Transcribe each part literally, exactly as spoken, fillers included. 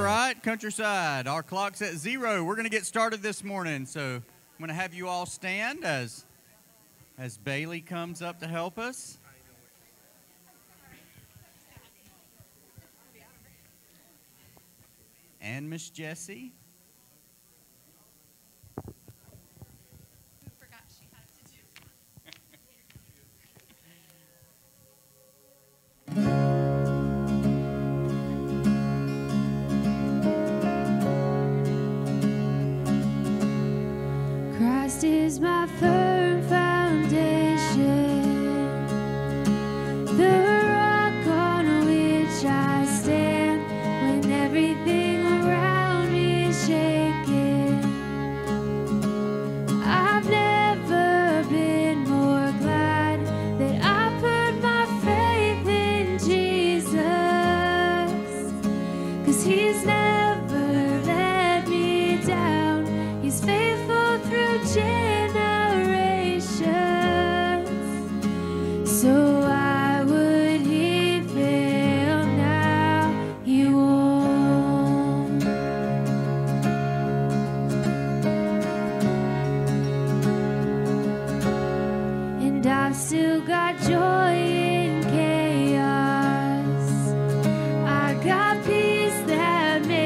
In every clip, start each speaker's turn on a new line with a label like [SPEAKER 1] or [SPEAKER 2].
[SPEAKER 1] right, Countryside, our clock's at zero. We're going to get started this morning, so I'm going to have you all stand as, as Bailey comes up to help us. And Miss Jessie.
[SPEAKER 2] Who forgot she had to do.
[SPEAKER 3] Christ is my firm foundation, the rock on which I stand when everything around me is shaking. I've never been more glad that I put my faith in Jesus, 'cause He's never let me down. He's faithful through generations. So why would He fail now? He won't. And I've still got joy in chaos. I got peace that makes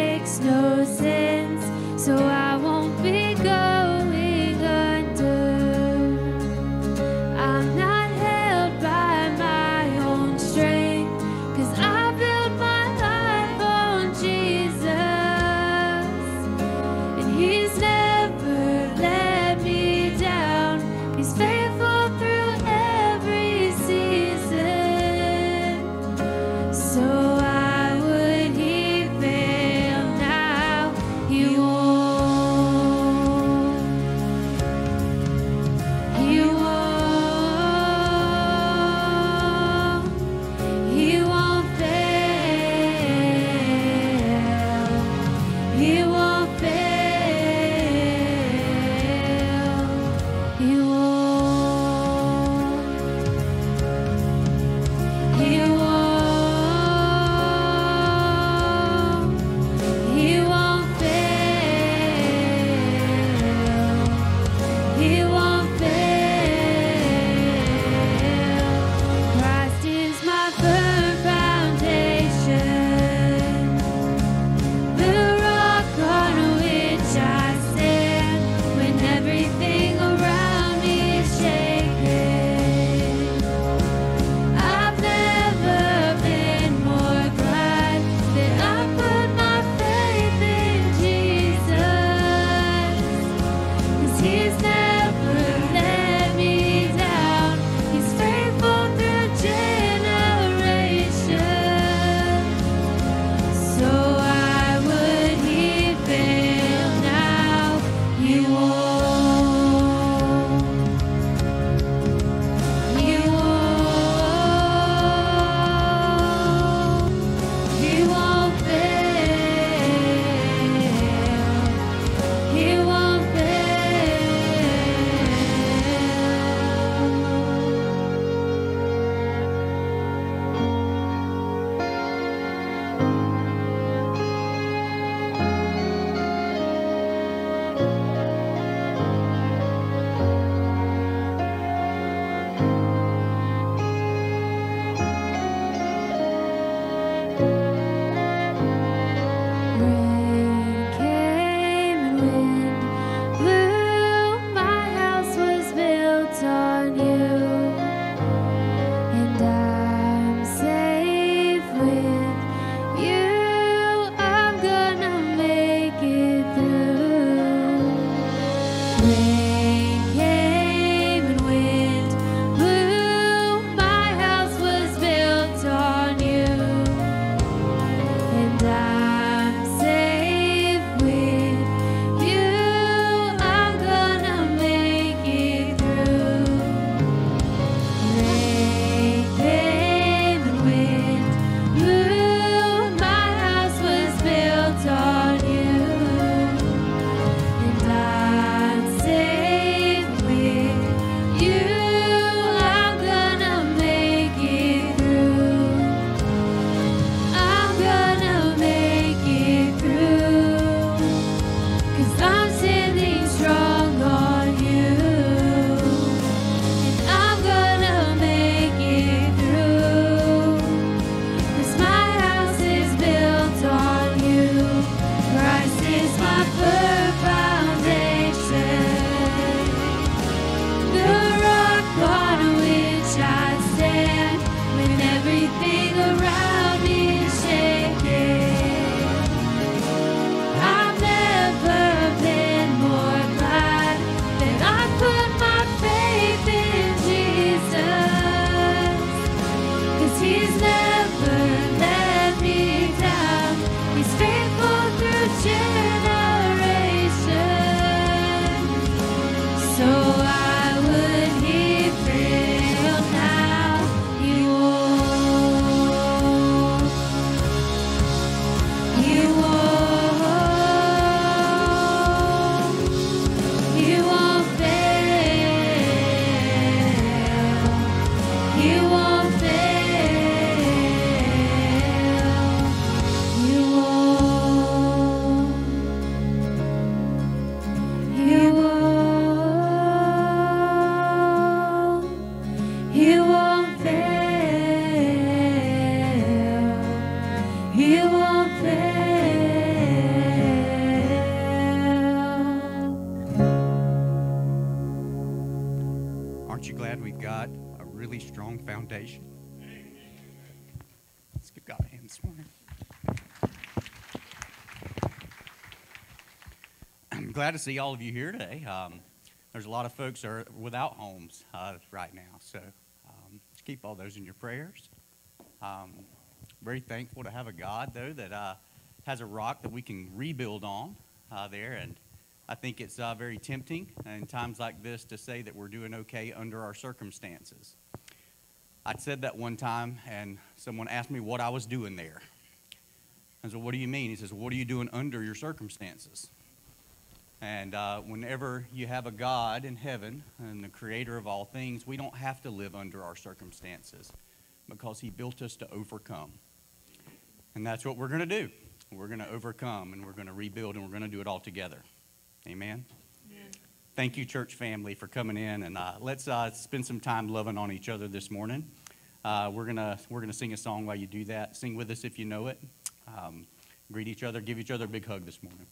[SPEAKER 1] Glad to see all of you here today. Um, there's a lot of folks that are without homes uh, right now, so um, just keep all those in your prayers. Um, very thankful to have a God, though, that uh, has a rock that we can rebuild on uh, there, and I think it's uh, very tempting in times like this to say that we're doing okay under our circumstances. I said that one time, and someone asked me what I was doing there. I said, what do you mean? He says, what are you doing under your circumstances? And uh, whenever you have a God in heaven and the creator of all things, we don't have to live under our circumstances because he built us to overcome. And that's what we're going to do. We're going to overcome, and we're going to rebuild, and we're going to do it all together. Amen? Amen. Thank you, church family, for coming in. And uh, let's uh, spend some time loving on each other this morning. Uh, we're going to we're gonna sing a song while you do that. Sing with us if you know it. Um, greet each other. Give each other a big hug this morning.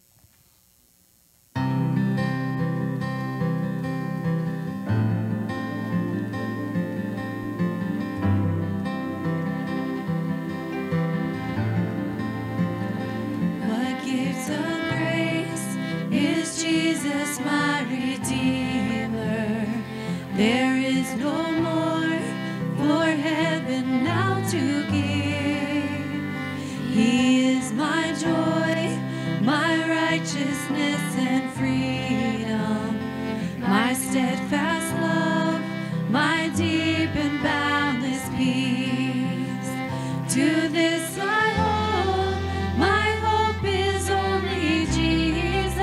[SPEAKER 3] My Redeemer, there is no more for heaven now to give. He is my joy, my righteousness and freedom, my steadfast love, my deep and boundless peace. To this I hold, my hope is only Jesus.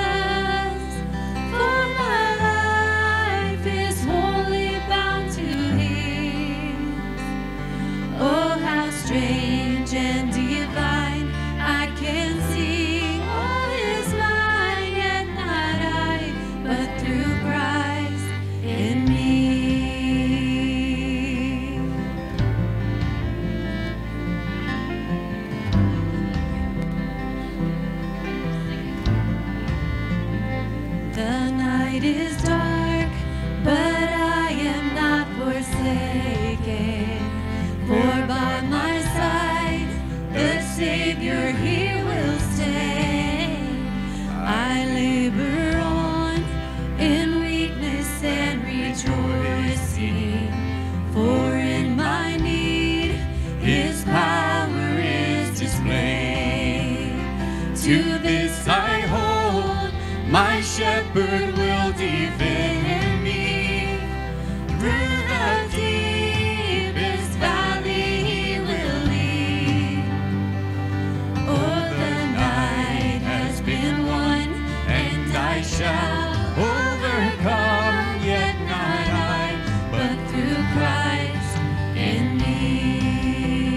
[SPEAKER 3] Strange and divine, I can sing all is mine, yet not I, but through Christ in me. The night is dark, but I am not forsaken, for by my Savior, he will stay. I labor on in weakness and rejoicing, for in my need his power is displayed. To this I hold, my shepherd will defend me. Through the deepest valley he will lead. I shall overcome, yet not I, but through Christ in me.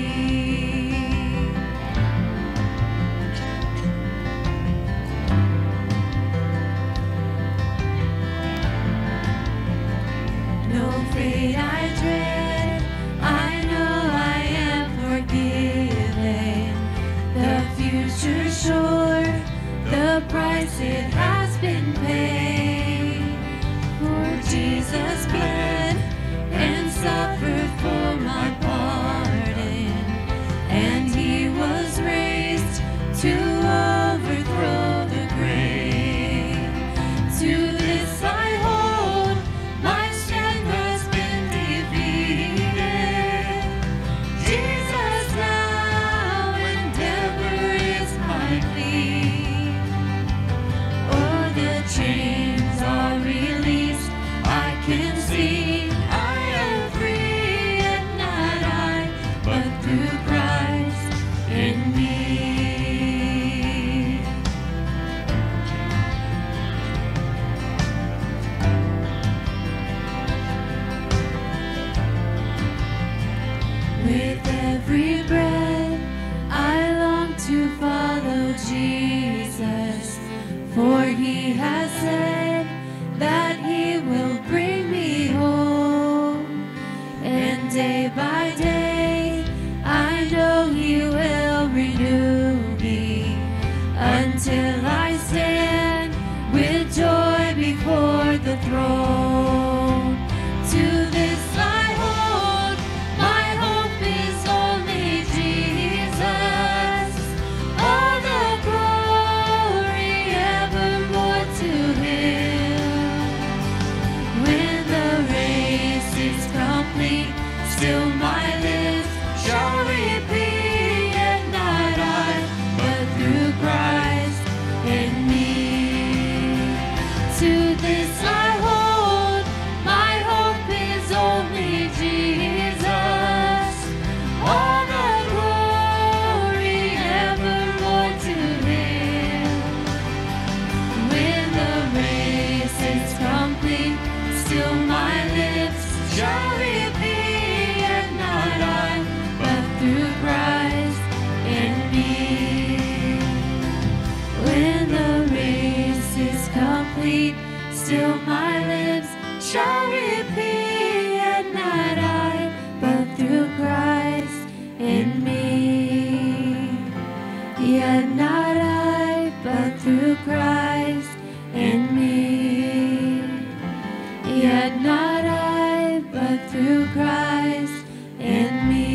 [SPEAKER 3] No fate I dread, I know I am forgiven. The future sure, the price it has been paid. For Jesus bled and suffered for my pardon, and he was raised to overthrow the grave. To this I hold, my sin has been defeated. Jesus now and ever is my plea. Oh, the chains are released, I can see I am free, and not complete. Still my lips shall repeat, yet not I, but through Christ in me. Yet not I, but through Christ in me. Yet not I, but through Christ in me.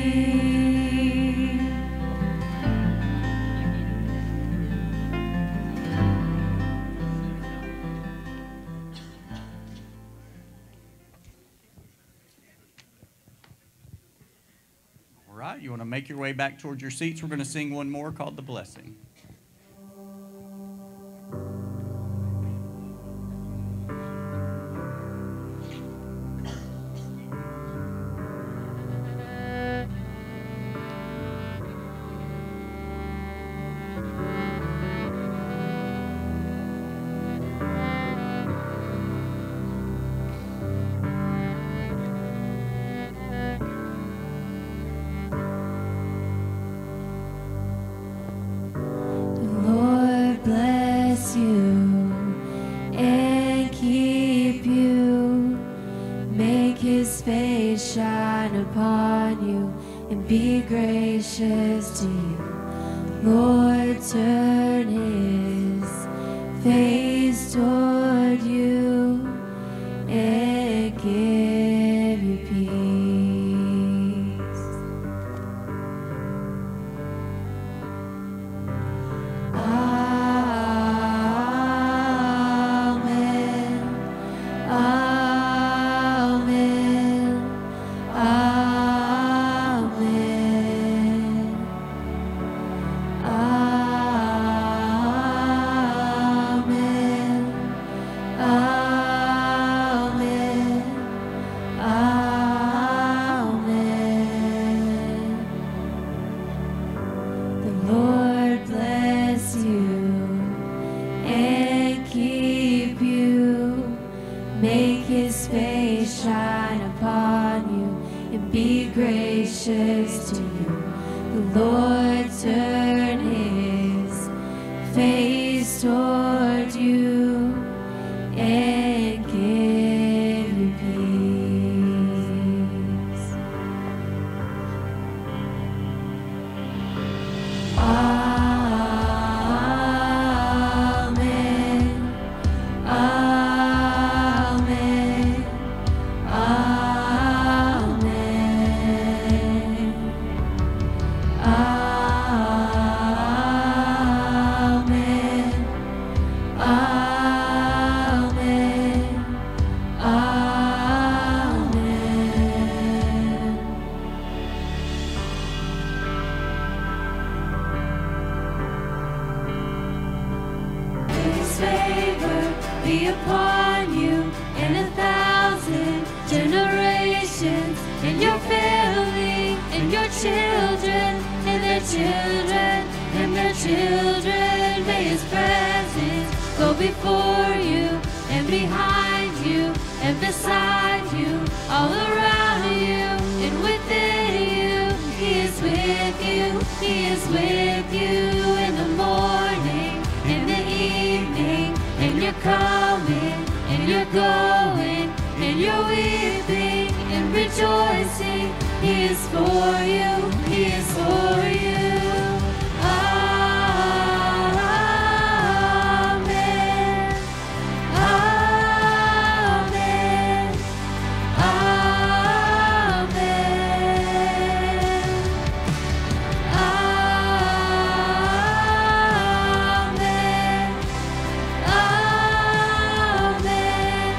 [SPEAKER 1] All right, you want to make your way back towards your seats. We're going to sing one more called The Blessing.
[SPEAKER 3] Shine upon you and be gracious to you. Lord, turn his face toward you and give you peace. Amen. Amen. Amen. Amen. Amen. Amen. The Lord bless you and keep you. Make his face shine upon you and be gracious to you. The Lord turn his face toward you and give you peace. Amen. Amen. Amen. Amen. Amen. Amen. His favor be upon you and a thousand generations, and your family, and your children, and their children, and their children. May his presence go before you, and behind you, and beside you, all around you, and within you. He is with you, he is with you in the morning, in the evening, and you're coming, and you're going, and you're weeping and rejoicing. He is for you, he is for you. Amen. Amen. Amen. Amen. Amen.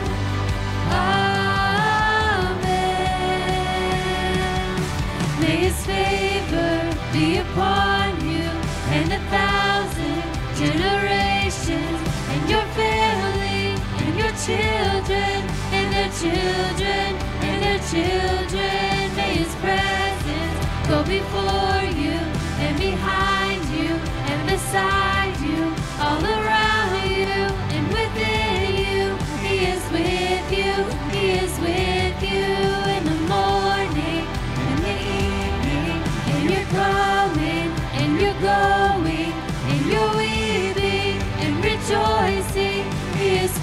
[SPEAKER 3] Amen. May his favor be upon you and a thousand generations, and your family, and your children, and their children, and their children. May his presence go before you, and behind you, and beside you, all around you, and within you. He is with you, he is with you in the morning, in the evening, and you're coming, and you're going, and you're weeping and rejoicing. He is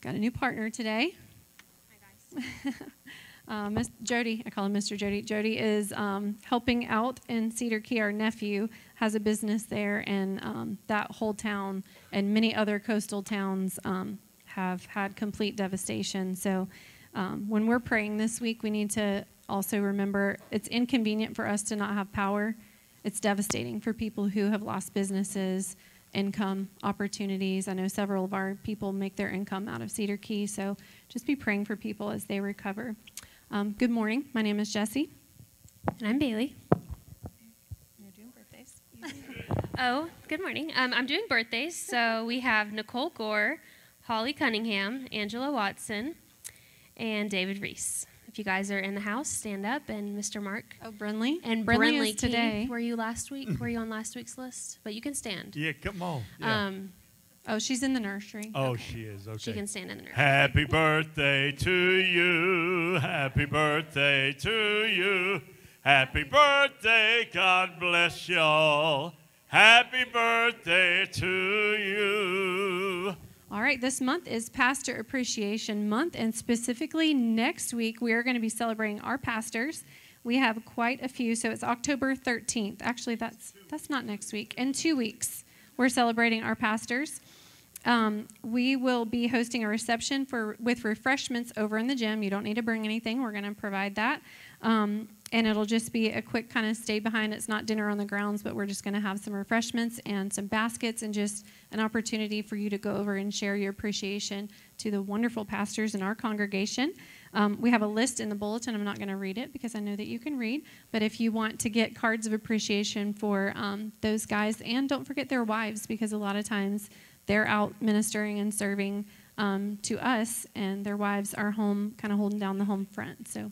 [SPEAKER 3] Got a new partner today.
[SPEAKER 2] Hi, guys.
[SPEAKER 3] uh, Miss Jody, I call him Mister Jody. Jody is um, helping out in Cedar Key. Our nephew has a business there, and um, that whole town and many other coastal towns um, have had complete devastation. So um, when we're praying this week, we need to also remember it's inconvenient for us to not have power. It's devastating for people who have lost businesses, income opportunities. I know several of our people make their income out of Cedar Key, so just be praying for people as they recover. Um, good morning. My name is Jessie.
[SPEAKER 4] And I'm Bailey.
[SPEAKER 3] You're doing birthdays.
[SPEAKER 4] Oh, good morning. Um, I'm doing birthdays, so we have Nicole Gore, Holly Cunningham, Angela Watson, and David Reese. If you guys are in the house, stand up, and Mister Mark.
[SPEAKER 3] Oh, Brinley.
[SPEAKER 4] And
[SPEAKER 3] Brinley
[SPEAKER 4] Brinley
[SPEAKER 3] is today.
[SPEAKER 4] Key. Were you last week? Were you on last week's list? But you can stand.
[SPEAKER 5] Yeah, come on. Yeah.
[SPEAKER 4] Um,
[SPEAKER 3] Oh, she's in the nursery.
[SPEAKER 5] oh,
[SPEAKER 3] Okay.
[SPEAKER 5] she is. Okay.
[SPEAKER 4] she can stand in the nursery.
[SPEAKER 5] Happy birthday to you. Happy birthday to you. Happy birthday. God bless y'all. Happy birthday to you.
[SPEAKER 3] All right, this month is Pastor Appreciation Month, and specifically next week we are going to be celebrating our pastors. We have quite a few, so it's October thirteenth. Actually, that's that's not next week. In two weeks, we're celebrating our pastors. Um, we will be hosting a reception for with refreshments over in the gym. You don't need to bring anything. We're going to provide that. Um, and it'll just be a quick kind of stay behind. It's not dinner on the grounds, but we're just going to have some refreshments and some baskets and just an opportunity for you to go over and share your appreciation to the wonderful pastors in our congregation. Um, we have a list in the bulletin. I'm not going to read it because I know that you can read. But if you want to get cards of appreciation for um, those guys, and don't forget their wives, because a lot of times they're out ministering and serving um, to us, and their wives are home kind of holding down the home front. So.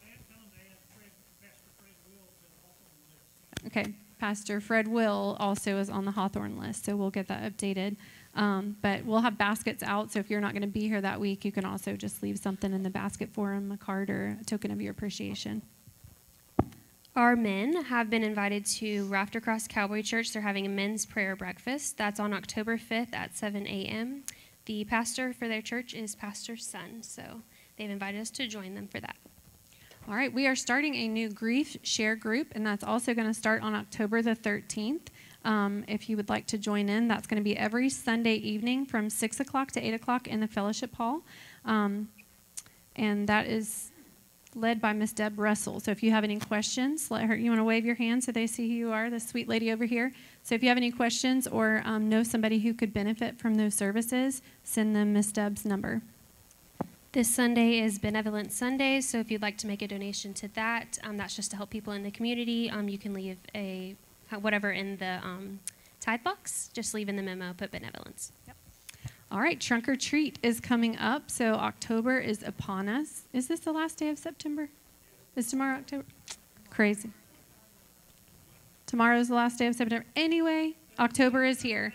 [SPEAKER 3] Okay, Pastor Fred Will also is on the Hawthorne list, so we'll get that updated. Um, but we'll have baskets out, so if you're not going to be here that week, you can also just leave something in the basket for him, a card or a token of your appreciation.
[SPEAKER 4] Our men have been invited to Rafter Cross Cowboy Church. They're having a men's prayer breakfast. That's on October fifth at seven a.m. The pastor for their church is Pastor Sun, so they've invited us to join them for that.
[SPEAKER 3] All right, we are starting a new grief share group, and that's also going to start on October the thirteenth. Um, if you would like to join in, that's going to be every Sunday evening from six o'clock to eight o'clock in the fellowship hall. Um, and that is led by Miss Deb Russell. So if you have any questions, let her, you want to wave your hand so they see who you are, the sweet lady over here. So if you have any questions or um, know somebody who could benefit from those services, send them Miss Deb's number.
[SPEAKER 4] This Sunday is Benevolent Sunday, so if you'd like to make a donation to that, um, that's just to help people in the community. Um, you can leave a whatever in the um, tithe box. Just leave in the memo, put benevolence.
[SPEAKER 3] Yep. All right, Trunk or Treat is coming up, so October is upon us. Is this the last day of September? Is tomorrow October? Crazy. Tomorrow is the last day of September. Anyway, October is here.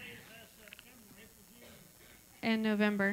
[SPEAKER 3] And November.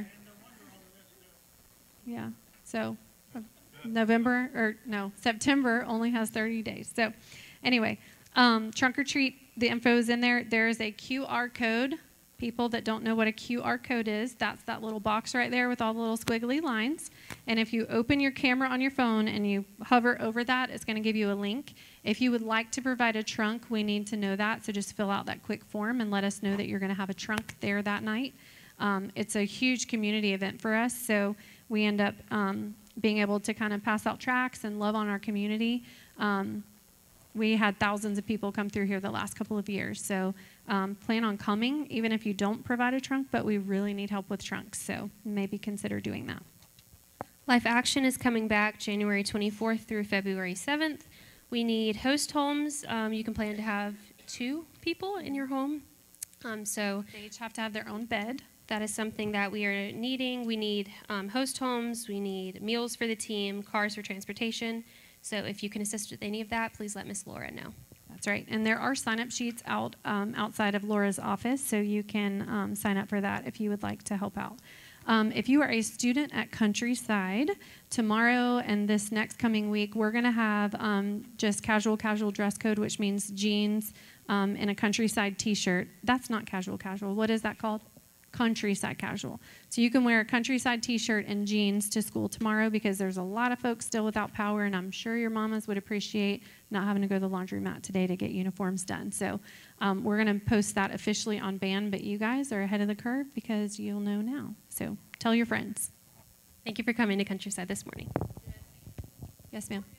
[SPEAKER 3] Yeah, so uh, November, or no, September only has thirty days. So anyway, um, Trunk or Treat, the info is in there. There is a Q R code. People that don't know what a Q R code is, that's that little box right there with all the little squiggly lines. And if you open your camera on your phone and you hover over that, it's going to give you a link. If you would like to provide a trunk, we need to know that. So just fill out that quick form and let us know that you're going to have a trunk there that night. Um, it's a huge community event for us, so we end up um, being able to kind of pass out tracts and love on our community. Um, we had thousands of people come through here the last couple of years, so um, plan on coming, even if you don't provide a trunk, but we really need help with trunks, so maybe consider doing that.
[SPEAKER 4] Life Action is coming back January twenty-fourth through February seventh. We need host homes. Um, you can plan to have two people in your home. Um, so
[SPEAKER 3] They each have to have their own bed.
[SPEAKER 4] that is something that we are needing. We need um, host homes. We need meals for the team, cars for transportation. So if you can assist with any of that, please let Miss Laura know.
[SPEAKER 3] That's right. And there are sign-up sheets out um, outside of Laura's office, so you can um, sign up for that if you would like to help out. Um, if you are a student at Countryside, tomorrow and this next coming week, we're going to have um, just casual, casual dress code, which means jeans um, and a Countryside T-shirt. That's not casual, casual. What is that called?
[SPEAKER 6] Countryside Casual. So you can wear a Countryside t-shirt and jeans to school tomorrow because there's a lot of folks still without power, and I'm sure your mamas would appreciate not having to go to the laundromat today to get uniforms done. So um, we're going to post that officially on Band, but you guys are ahead of the curve because you'll know now. So tell your friends.
[SPEAKER 4] Thank you for coming to Countryside this morning. Yes, ma'am.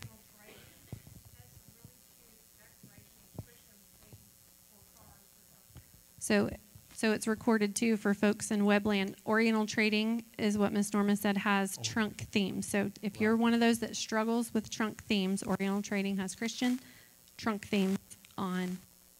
[SPEAKER 4] So, so it's recorded too for folks in Webland. Oriental Trading is what Miss Norma said has trunk themes. So if you're one of those that struggles with trunk themes, Oriental Trading has Christian trunk themes on.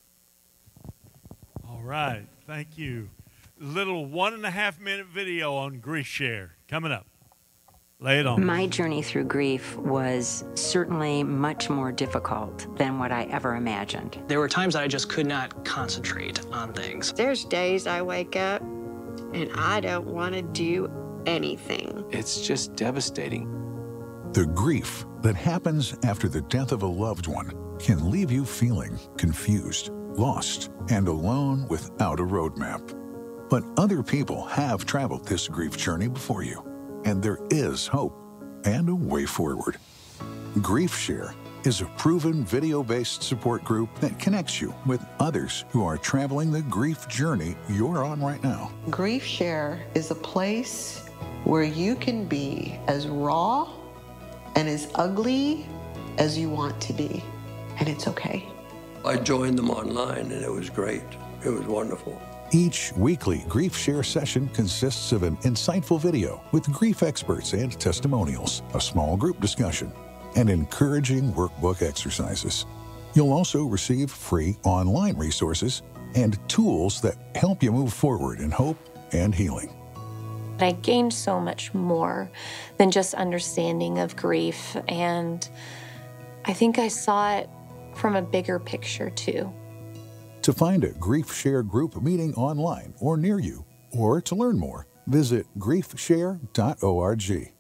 [SPEAKER 5] All right. Thank you. Little one and a half minute video on Grief Share coming up. Lay it on.
[SPEAKER 7] My journey through grief was certainly much more difficult than what I ever imagined.
[SPEAKER 8] There were times that I just could not concentrate on things.
[SPEAKER 9] There's days I wake up and I don't want to do anything.
[SPEAKER 10] It's just devastating.
[SPEAKER 11] The grief that happens after the death of a loved one can leave you feeling confused, lost, and alone without a roadmap. But other people have traveled this grief journey before you, and there is hope and a way forward. Grief Share is a proven video-based support group that connects you with others who are traveling the grief journey you're on right now.
[SPEAKER 12] Grief Share is a place where you can be as raw and as ugly as you want to be, and it's okay.
[SPEAKER 13] I joined them online, and it was great. It was wonderful.
[SPEAKER 11] Each weekly Grief Share session consists of an insightful video with grief experts and testimonials, a small group discussion, and encouraging workbook exercises. You'll also receive free online resources and tools that help you move forward in hope and healing.
[SPEAKER 14] I gained so much more than just understanding of grief, and I think I saw it from a bigger picture too.
[SPEAKER 11] To find a Grief Share group meeting online or near you, or to learn more, visit grief share dot org.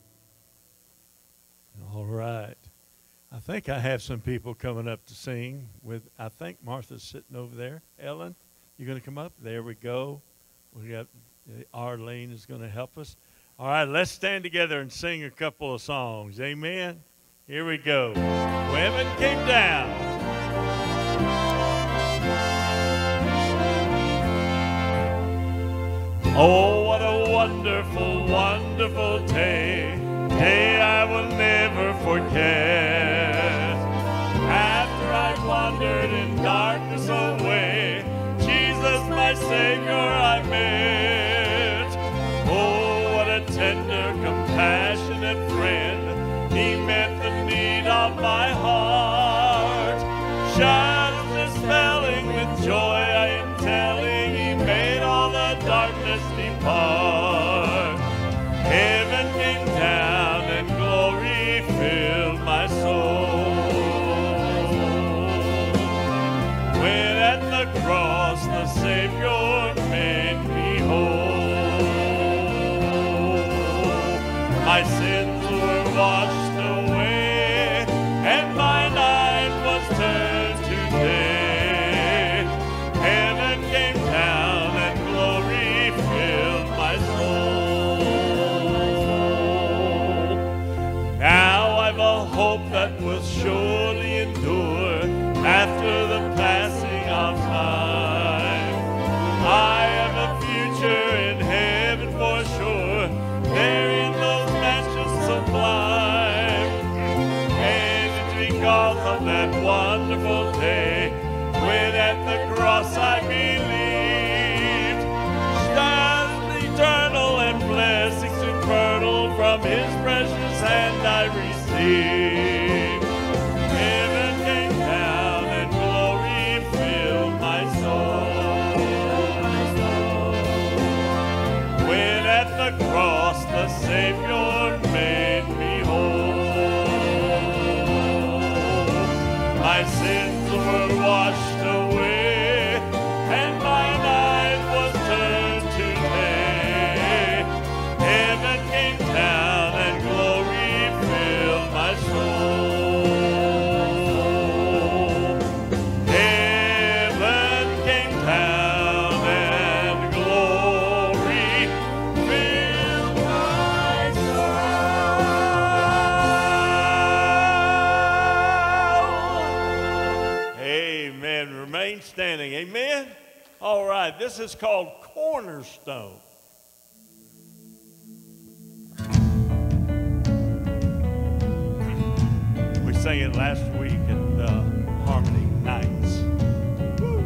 [SPEAKER 5] All right. I think I have some people coming up to sing with, I think Martha's sitting over there. Ellen, you going to come up? There we go. We got Arlene is going to help us. All right, let's stand together and sing a couple of songs. Amen. Here we go. Women came down. Oh, what a wonderful, wonderful day, day I will never forget. After I'd wandered in darkness away, Jesus, my Savior, I met. Oh, what a tender, compassionate friend, He met the need of my heart. Shadows dispelling with joy, I am telling, He made all the darkness depart. Heaven came down and glory filled my soul. When at the cross the Savior made me whole, my sins were washed away and my night was turned to day. Heaven came down and glory filled my soul. Now I've a hope that will surely endure after the passing of time. I have a future in heaven for sure, there in those mansions sublime. And it's because of that wonderful day when at the cross I believed, stars eternal and blessings supernal from His precious hand I received. Heaven came down and glory filled my soul. When at the cross the Savior made me whole, my sins were washed away and my night was turned to day. Heaven came down and glory filled my soul. Heaven came down and glory This is called Cornerstone. We sang it last week at the Harmony Nights. Woo.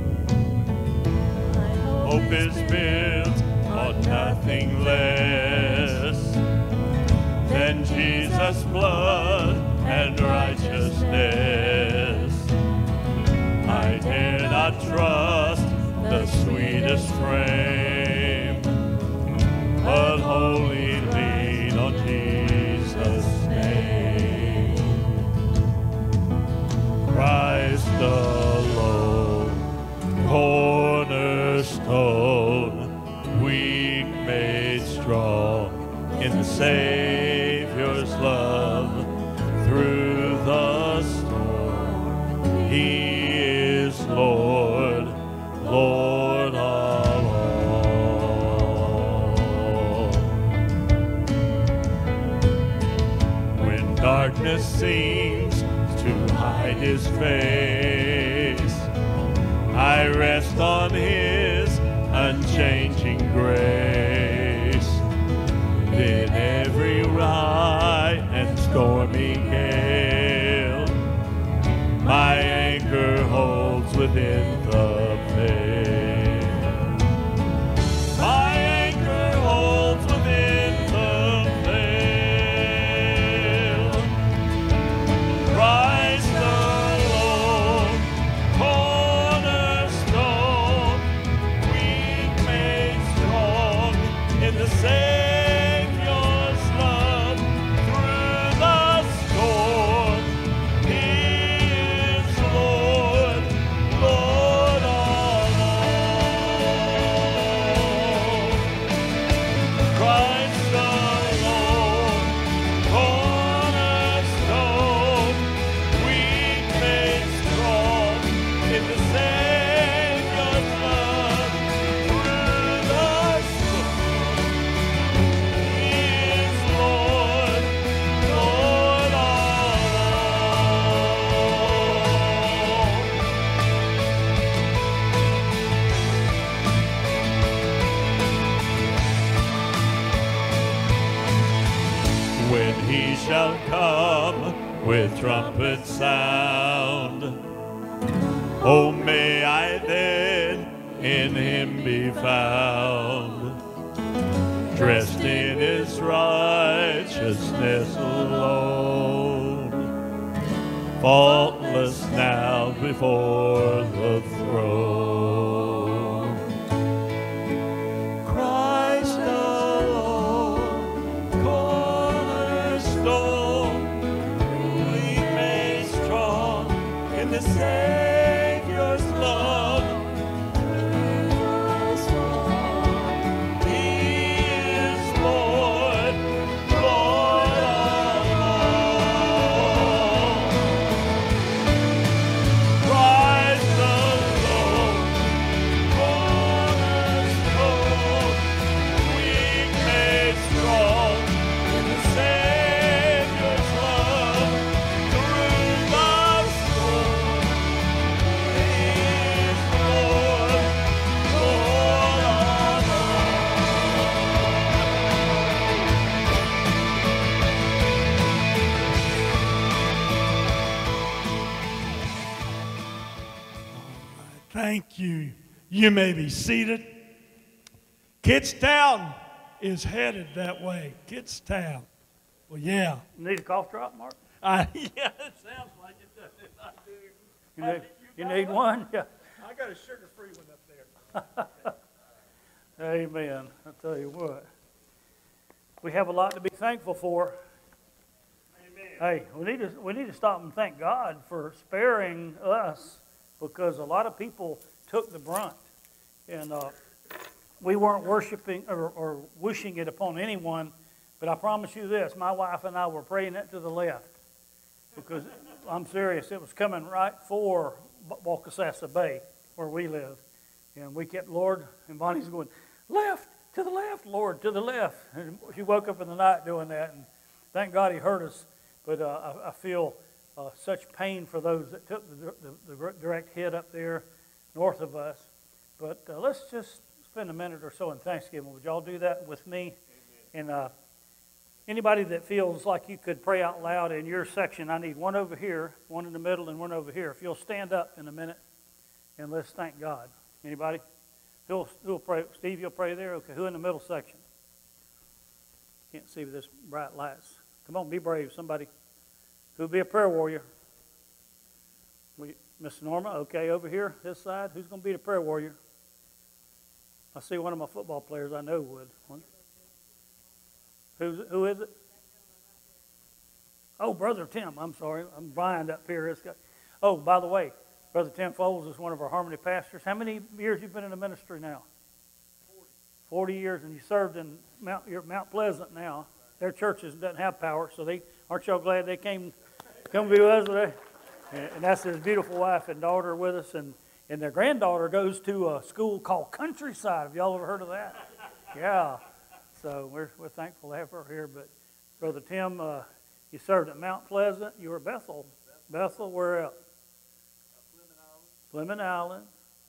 [SPEAKER 5] Hope is built on nothing less than Jesus' blood and righteousness. I dare not trust the sweetest frame, but wholly lean on Jesus' name. Christ alone, cornerstone, weak made strong in the Savior's love through the storm. He is Lord, Lord of all. When darkness seems to hide his face, I rest on his unchanging grace. In every wry and stormy gale, my anchor holds within the veil. My anchor holds within the veil. Christ alone, cornerstone, weak made strong in the Savior's love through the storm. He is Lord, Lord of all. Christ alone, cornerstone, weak made strong in the Savior's love through the storm. He is Lord, Lord of all. When he shall come with trumpet sound, oh, may I then in him be found, dressed in his righteousness alone, faultless now before the throne. Christ alone, cornerstone, weak made strong in the Savior's love. He is Lord, Lord of all. Christ alone, cornerstone, weak made strong in the Savior's love through the storm. He is Lord, Lord of all. Thank you. You may be seated. Kiddstown is headed that way. Kiddstown. Well, yeah.
[SPEAKER 15] Need a cough drop, Mark?
[SPEAKER 5] I, yeah, it sounds like it, doesn't it? I do.
[SPEAKER 15] You need, you need one? Yeah.
[SPEAKER 5] I got a sugar-free one up there.
[SPEAKER 15] Amen. I tell you what. We have a lot to be thankful for.
[SPEAKER 5] Amen.
[SPEAKER 15] Hey, we need to we need to stop and thank God for sparing us, because a lot of people took the brunt, and uh, we weren't worshiping or, or wishing it upon anyone. But I promise you this: my wife and I were praying it to the left, because I'm serious. It was coming right for Walkasassa Bay, where we live, and we kept, Lord, and Bonnie's going left to the left, Lord, to the left. And she woke up in the night doing that, and thank God He heard us. But uh, I, I feel uh, such pain for those that took the, the, the direct hit up there north of us. But uh, let's just spend a minute or so in Thanksgiving. Would y'all do that with me? And uh, anybody that feels like you could pray out loud in your section, I need one over here, one in the middle, and one over here. If you'll stand up in a minute, and let's thank God. Anybody? Who'll, who'll pray? Steve, you'll pray there? Okay, who in the middle section? Can't see with this bright lights. Come on, be brave, somebody. Who'll be a prayer warrior? We, Miss Norma, okay, over here, this side. Who's going to be the prayer warrior? I see one of my football players I know would. One. Who's, who is it? Oh, Brother Tim. I'm sorry. I'm blind up here. It's got, oh, by the way, Brother Tim Foles is one of our Harmony pastors. How many years you been in the ministry now? forty. forty years, and you served in Mount, you're at Mount Pleasant now. Their churches doesn't have power, so they aren't y'all glad they came come be with us today? And that's his beautiful wife and daughter with us, and, and their granddaughter goes to a school called Countryside. Have y'all ever heard of that? Yeah. So we're we're thankful to have her here. But Brother Tim, uh, you served at Mount Pleasant. You were at Bethel. Bethel, where else? Fleming Island.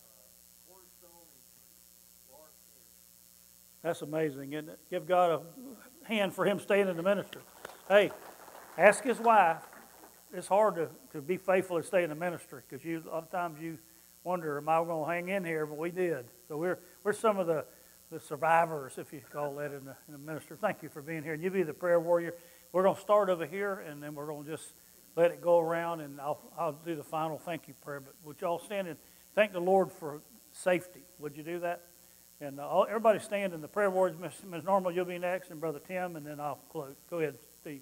[SPEAKER 15] That's amazing, isn't it? Give God a hand for him staying in the ministry. Hey, ask his wife. It's hard to, to be faithful and stay in the ministry because you a lot of times you wonder, am I going to hang in here? But we did. So we're we're some of the, the survivors, if you call that, in the, in the ministry. Thank you for being here. And you be the prayer warrior. We're going to start over here, and then we're going to just let it go around, and I'll I'll do the final thank you prayer. But would y'all stand and thank the Lord for safety? Would you do that? And uh, all, everybody stand in the prayer warriors. Miss Miss Norma, you'll be next, and Brother Tim, and then I'll close. Go ahead, Steve.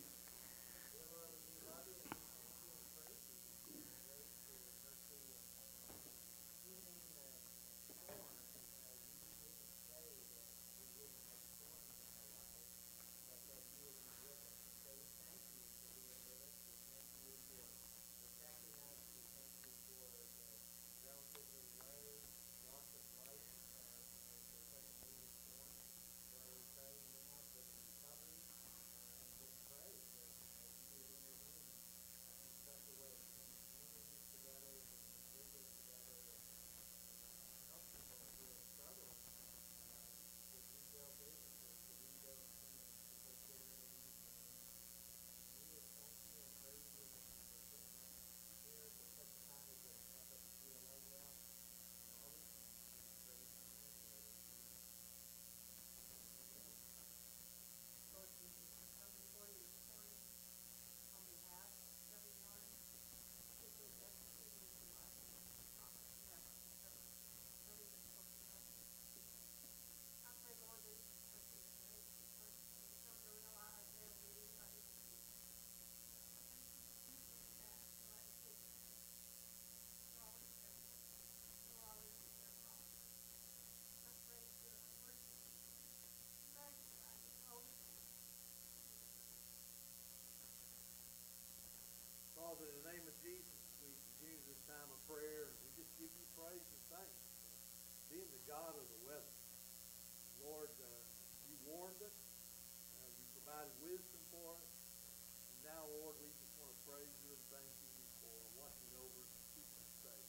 [SPEAKER 5] Father, in the name of Jesus, we continue this time of prayer, and we just give you praise and thanks for being the God of the weather. Lord, uh, you warned us. Uh, you provided wisdom for us. And now, Lord, we just want to praise you and thank you for watching over us and keeping us safe.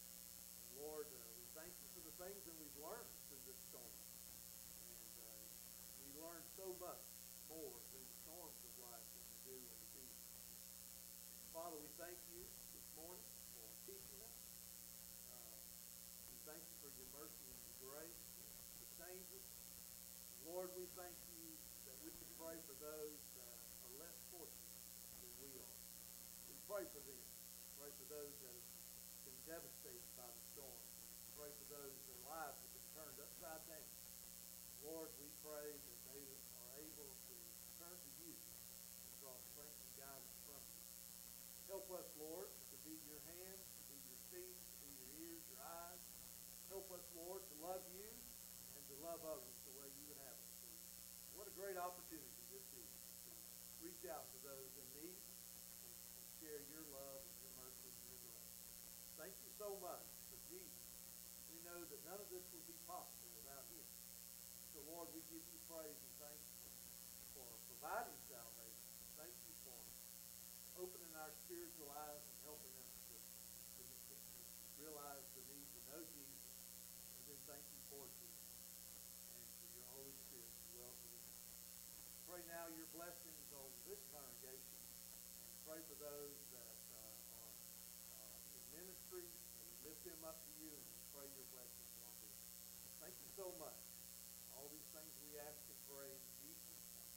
[SPEAKER 5] And Lord, uh, we thank you for the things that we've learned through this storm. And uh, we learned so much more through the storms of life than we do in the peace. Father, we thank you this morning for teaching us. Uh, we thank you for your mercy and your grace to change us. Lord, we thank you that we can pray for those that are less fortunate than we are. We pray for them. Pray for those that have been devastated by the storm. Pray for those their lives have been turned upside down. Lord, we pray that they are able to turn to you and draw strength and guidance from you. Help us, Lord, to be your hands, to be your feet, to be your ears, your eyes. Help us, Lord, to love you and to love others the way you would have us to. What a great opportunity this is to reach out to those in need and, and share your love and your mercy and your grace. Thank you so much for Jesus. We know that none of this would be possible without him. So, Lord, we give you praise and thanks for, for providing salvation. Thank you for opening our spiritual eyes and helping us to, to, to realize the need to know Jesus. And then thank you for Jesus.
[SPEAKER 16] those that uh, are uh, in ministry, and we lift them up to you and we pray your blessings on them. Thank you so much. All these things we ask and pray in Jesus'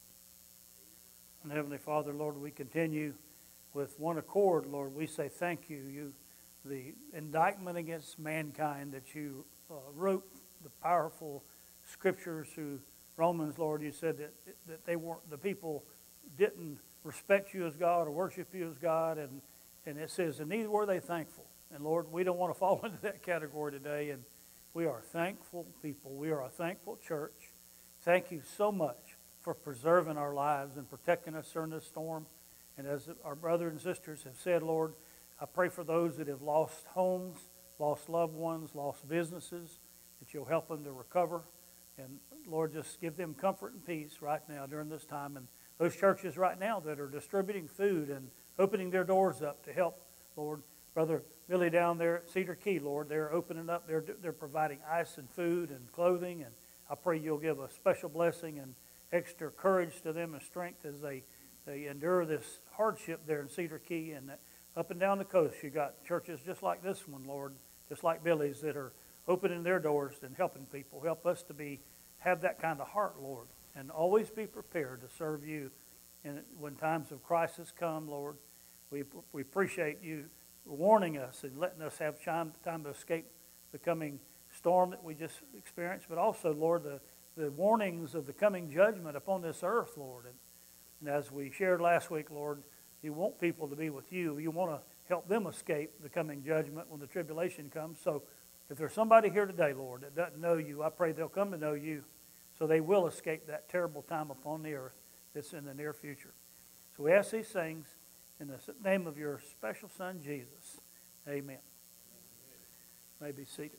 [SPEAKER 16] name.
[SPEAKER 15] And Heavenly Father, Lord, we continue with one accord, Lord. We say thank you. You, the indictment against mankind that you uh, wrote the powerful scriptures through Romans, Lord. You said that that they weren't, the people didn't respect you as God or worship you as God, and and it says, and neither were they thankful. And Lord, we don't want to fall into that category today, and we are thankful people. We are a thankful church. Thank you so much for preserving our lives and protecting us during this storm. And as our brothers and sisters have said, Lord, I pray for those that have lost homes, lost loved ones, lost businesses, that you'll help them to recover. And Lord, just give them comfort and peace right now during this time. And those churches right now that are distributing food and opening their doors up to help, Lord, Brother Billy down there at Cedar Key, Lord, they're opening up, they're, they're providing ice and food and clothing. And I pray you'll give a special blessing and extra courage to them and strength as they, they endure this hardship there in Cedar Key. And up and down the coast, you got churches just like this one, Lord, just like Billy's, that are opening their doors and helping people. Help us to be have that kind of heart, Lord, and always be prepared to serve you. And when times of crisis come, Lord, we we appreciate you warning us and letting us have time, time to escape the coming storm that we just experienced, but also, Lord, the, the warnings of the coming judgment upon this earth, Lord. And, and as we shared last week, Lord, you want people to be with you. You want to help them escape the coming judgment when the tribulation comes. So if there's somebody here today, Lord, that doesn't know you, I pray they'll come to know you so they will escape that terrible time upon the earth that's in the near future. So we ask these things in the name of your special Son, Jesus. Amen. Amen. You may be seated.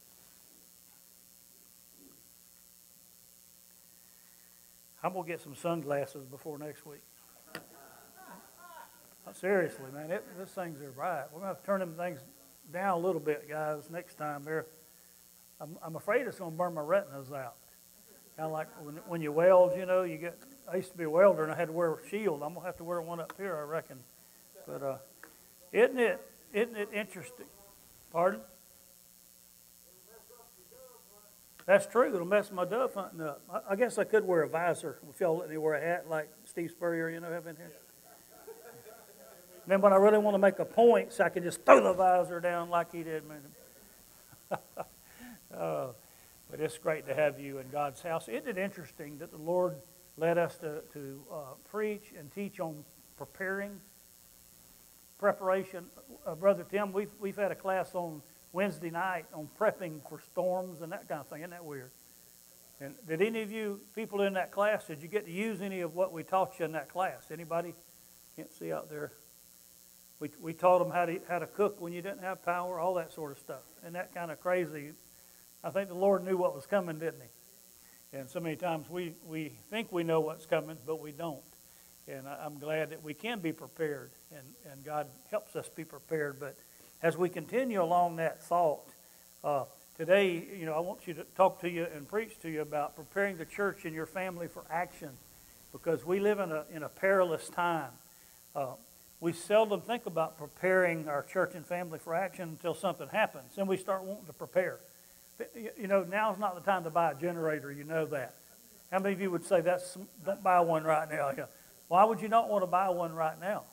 [SPEAKER 15] I'm going to get some sunglasses before next week. Seriously, man, it, these things are bright. We're going to have to turn them things down a little bit, guys, next time. They're, I'm, I'm afraid it's going to burn my retinas out. Kind of like when, when you weld, you know, you get, I used to be a welder and I had to wear a shield. I'm going to have to wear one up here, I reckon. But uh, isn't it, isn't it interesting? Pardon? That's true. It'll mess my dove hunting up. I, I guess I could wear a visor if y'all let me wear a hat like Steve Spurrier, you know, have in here. And then when I really want to make a point, so I can just throw the visor down like he did. Man. uh, but it's great to have you in God's house. Isn't it interesting that the Lord led us to, to uh, preach and teach on preparing, preparation? Uh, Brother Tim, we've, we've had a class on Wednesday night on prepping for storms and that kind of thing. Isn't that weird? And did any of you people in that class, did you get to use any of what we taught you in that class? Anybody? Can't see out there. We, we taught them how to, how to cook when you didn't have power, all that sort of stuff. And that kind of crazy. I think the Lord knew what was coming, didn't he? And so many times we, we think we know what's coming, but we don't. And I, I'm glad that we can be prepared, and, and God helps us be prepared. But as we continue along that thought, uh, today, you know, I want you to talk to you and preach to you about preparing the church and your family for action, because we live in a, in a perilous time. Uh, We seldom think about preparing our church and family for action until something happens. Then we start wanting to prepare. You know, now's not the time to buy a generator. You know that. How many of you would say, that's, don't buy one right now? Why would you not want to buy one right now?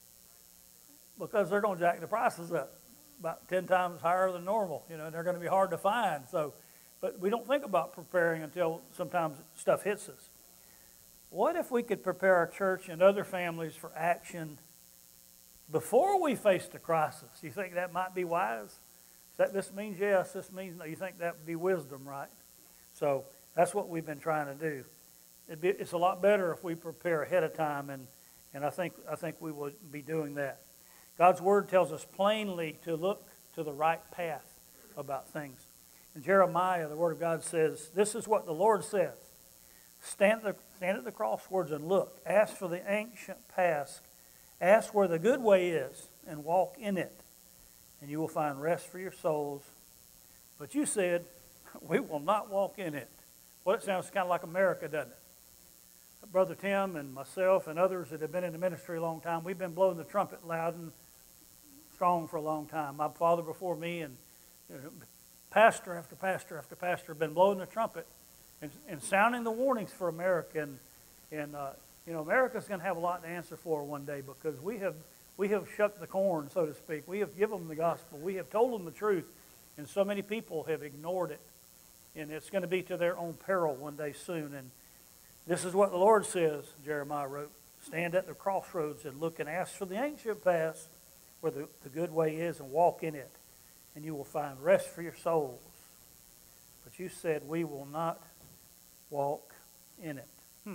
[SPEAKER 15] Because they're going to jack the prices up about ten times higher than normal. You know, they're going to be hard to find. So, but we don't think about preparing until sometimes stuff hits us. What if we could prepare our church and other families for action before we face the crisis? You think that might be wise? That this means yes, this means no. You think that would be wisdom, right? So that's what we've been trying to do. It'd be, it's a lot better if we prepare ahead of time, and, and I think I think we will be doing that. God's Word tells us plainly to look to the right path about things. In Jeremiah, the Word of God says, this is what the Lord says. Stand at the, stand at the crossroads and look. Ask for the ancient path. Ask where the good way is and walk in it, and you will find rest for your souls. But you said, we will not walk in it. Well, it sounds kind of like America, doesn't it? Brother Tim and myself and others that have been in the ministry a long time, we've been blowing the trumpet loud and strong for a long time. My father before me and you know, pastor after pastor after pastor have been blowing the trumpet and, and sounding the warnings for America. And, and uh, you know, America's going to have a lot to answer for one day because we have, we have shucked the corn, so to speak. We have given them the gospel. We have told them the truth, and so many people have ignored it. And it's going to be to their own peril one day soon. And this is what the Lord says, Jeremiah wrote, stand at the crossroads and look and ask for the ancient paths where the, the good way is and walk in it, and you will find rest for your souls. But you said, we will not walk in it. Hmm.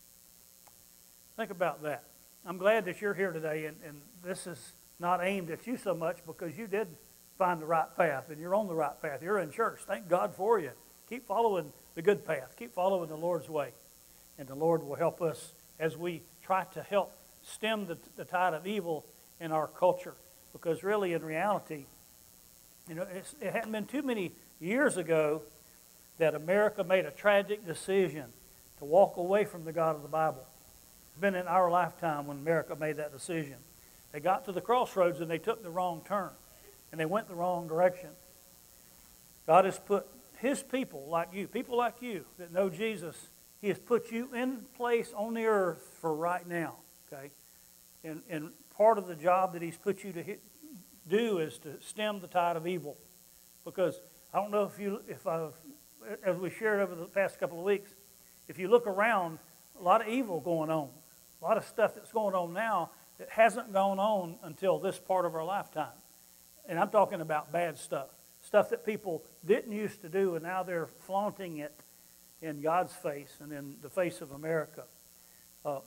[SPEAKER 15] Think about that. I'm glad that you're here today, and, and this is not aimed at you so much because you did find the right path, and you're on the right path. You're in church. Thank God for you. Keep following the good path. Keep following the Lord's way. And the Lord will help us as we try to help stem the, the tide of evil in our culture. Because really, in reality, you know, it's, it hadn't been too many years ago that America made a tragic decision to walk away from the God of the Bible. It's been in our lifetime when America made that decision. They got to the crossroads and they took the wrong turn. And they went the wrong direction. God has put His people like you, people like you that know Jesus, He has put you in place on the earth for right now, okay? And, and part of the job that He's put you to hit, do is to stem the tide of evil. Because I don't know if you, if I've, as we shared over the past couple of weeks, if you look around, a lot of evil going on. A lot of stuff that's going on now that hasn't gone on until this part of our lifetime. And I'm talking about bad stuff. Stuff that people didn't used to do, and now they're flaunting it in God's face and in the face of America. Uh,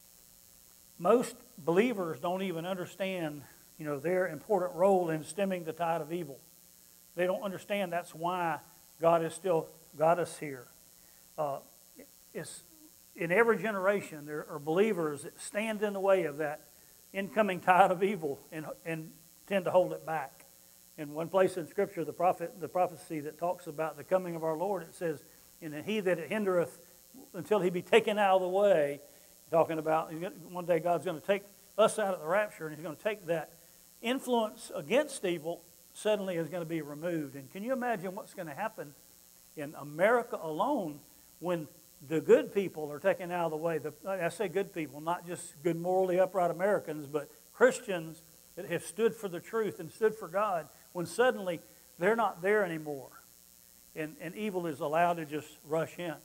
[SPEAKER 15] most believers don't even understand, you know, their important role in stemming the tide of evil. They don't understand that's why God has still got us here. Uh, it's, in every generation, there are believers that stand in the way of that incoming tide of evil and, and tend to hold it back. In one place in Scripture, the prophet, the prophecy that talks about the coming of our Lord, it says, and he that hindereth until he be taken out of the way, talking about one day God's going to take us out of the rapture, and He's going to take that influence against evil suddenly is going to be removed. And can you imagine what's going to happen in America alone when the good people are taken out of the way? The, I say good people, not just good morally upright Americans, but Christians that have stood for the truth and stood for God, when suddenly they're not there anymore. And, and evil is allowed to just rush in.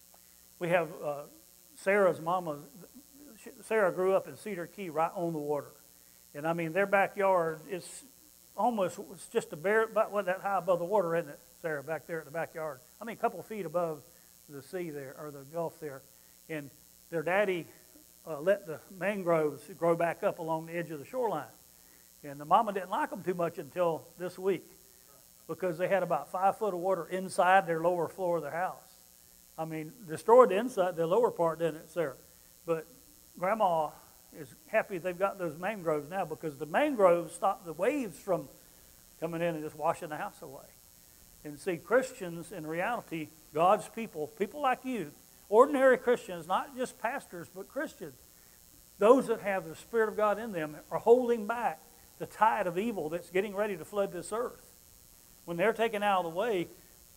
[SPEAKER 15] We have uh, Sarah's mama. Sarah grew up in Cedar Key right on the water. And I mean, their backyard is almost, it's just a bare, about what, that high above the water, isn't it, Sarah, back there at the backyard? I mean, a couple of feet above the sea there, or the Gulf there. And their daddy uh, let the mangroves grow back up along the edge of the shoreline. And the mama didn't like them too much until this week because they had about five foot of water inside their lower floor of their house. I mean, destroyed the inside, the lower part, didn't it, Sarah? But Grandma is happy they've got those mangroves now because the mangroves stop the waves from coming in and just washing the house away. And see, Christians, in reality, God's people, people like you, ordinary Christians, not just pastors, but Christians, those that have the Spirit of God in them are holding back the tide of evil that's getting ready to flood this earth. When they're taken out of the way,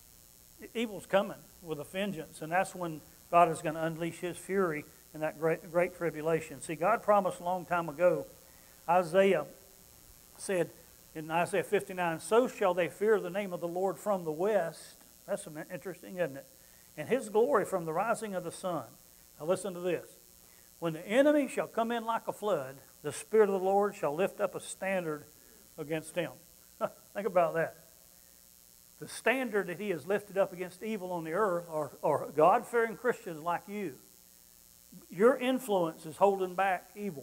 [SPEAKER 15] evil's coming with a vengeance, and that's when God is going to unleash His fury in that great, great tribulation. See, God promised a long time ago, Isaiah said in Isaiah fifty-nine, so shall they fear the name of the Lord from the west. That's interesting, isn't it? And His glory from the rising of the sun. Now listen to this. When the enemy shall come in like a flood, the Spirit of the Lord shall lift up a standard against him. Think about that. The standard that He has lifted up against evil on the earth are, are God-fearing Christians like you. Your influence is holding back evil.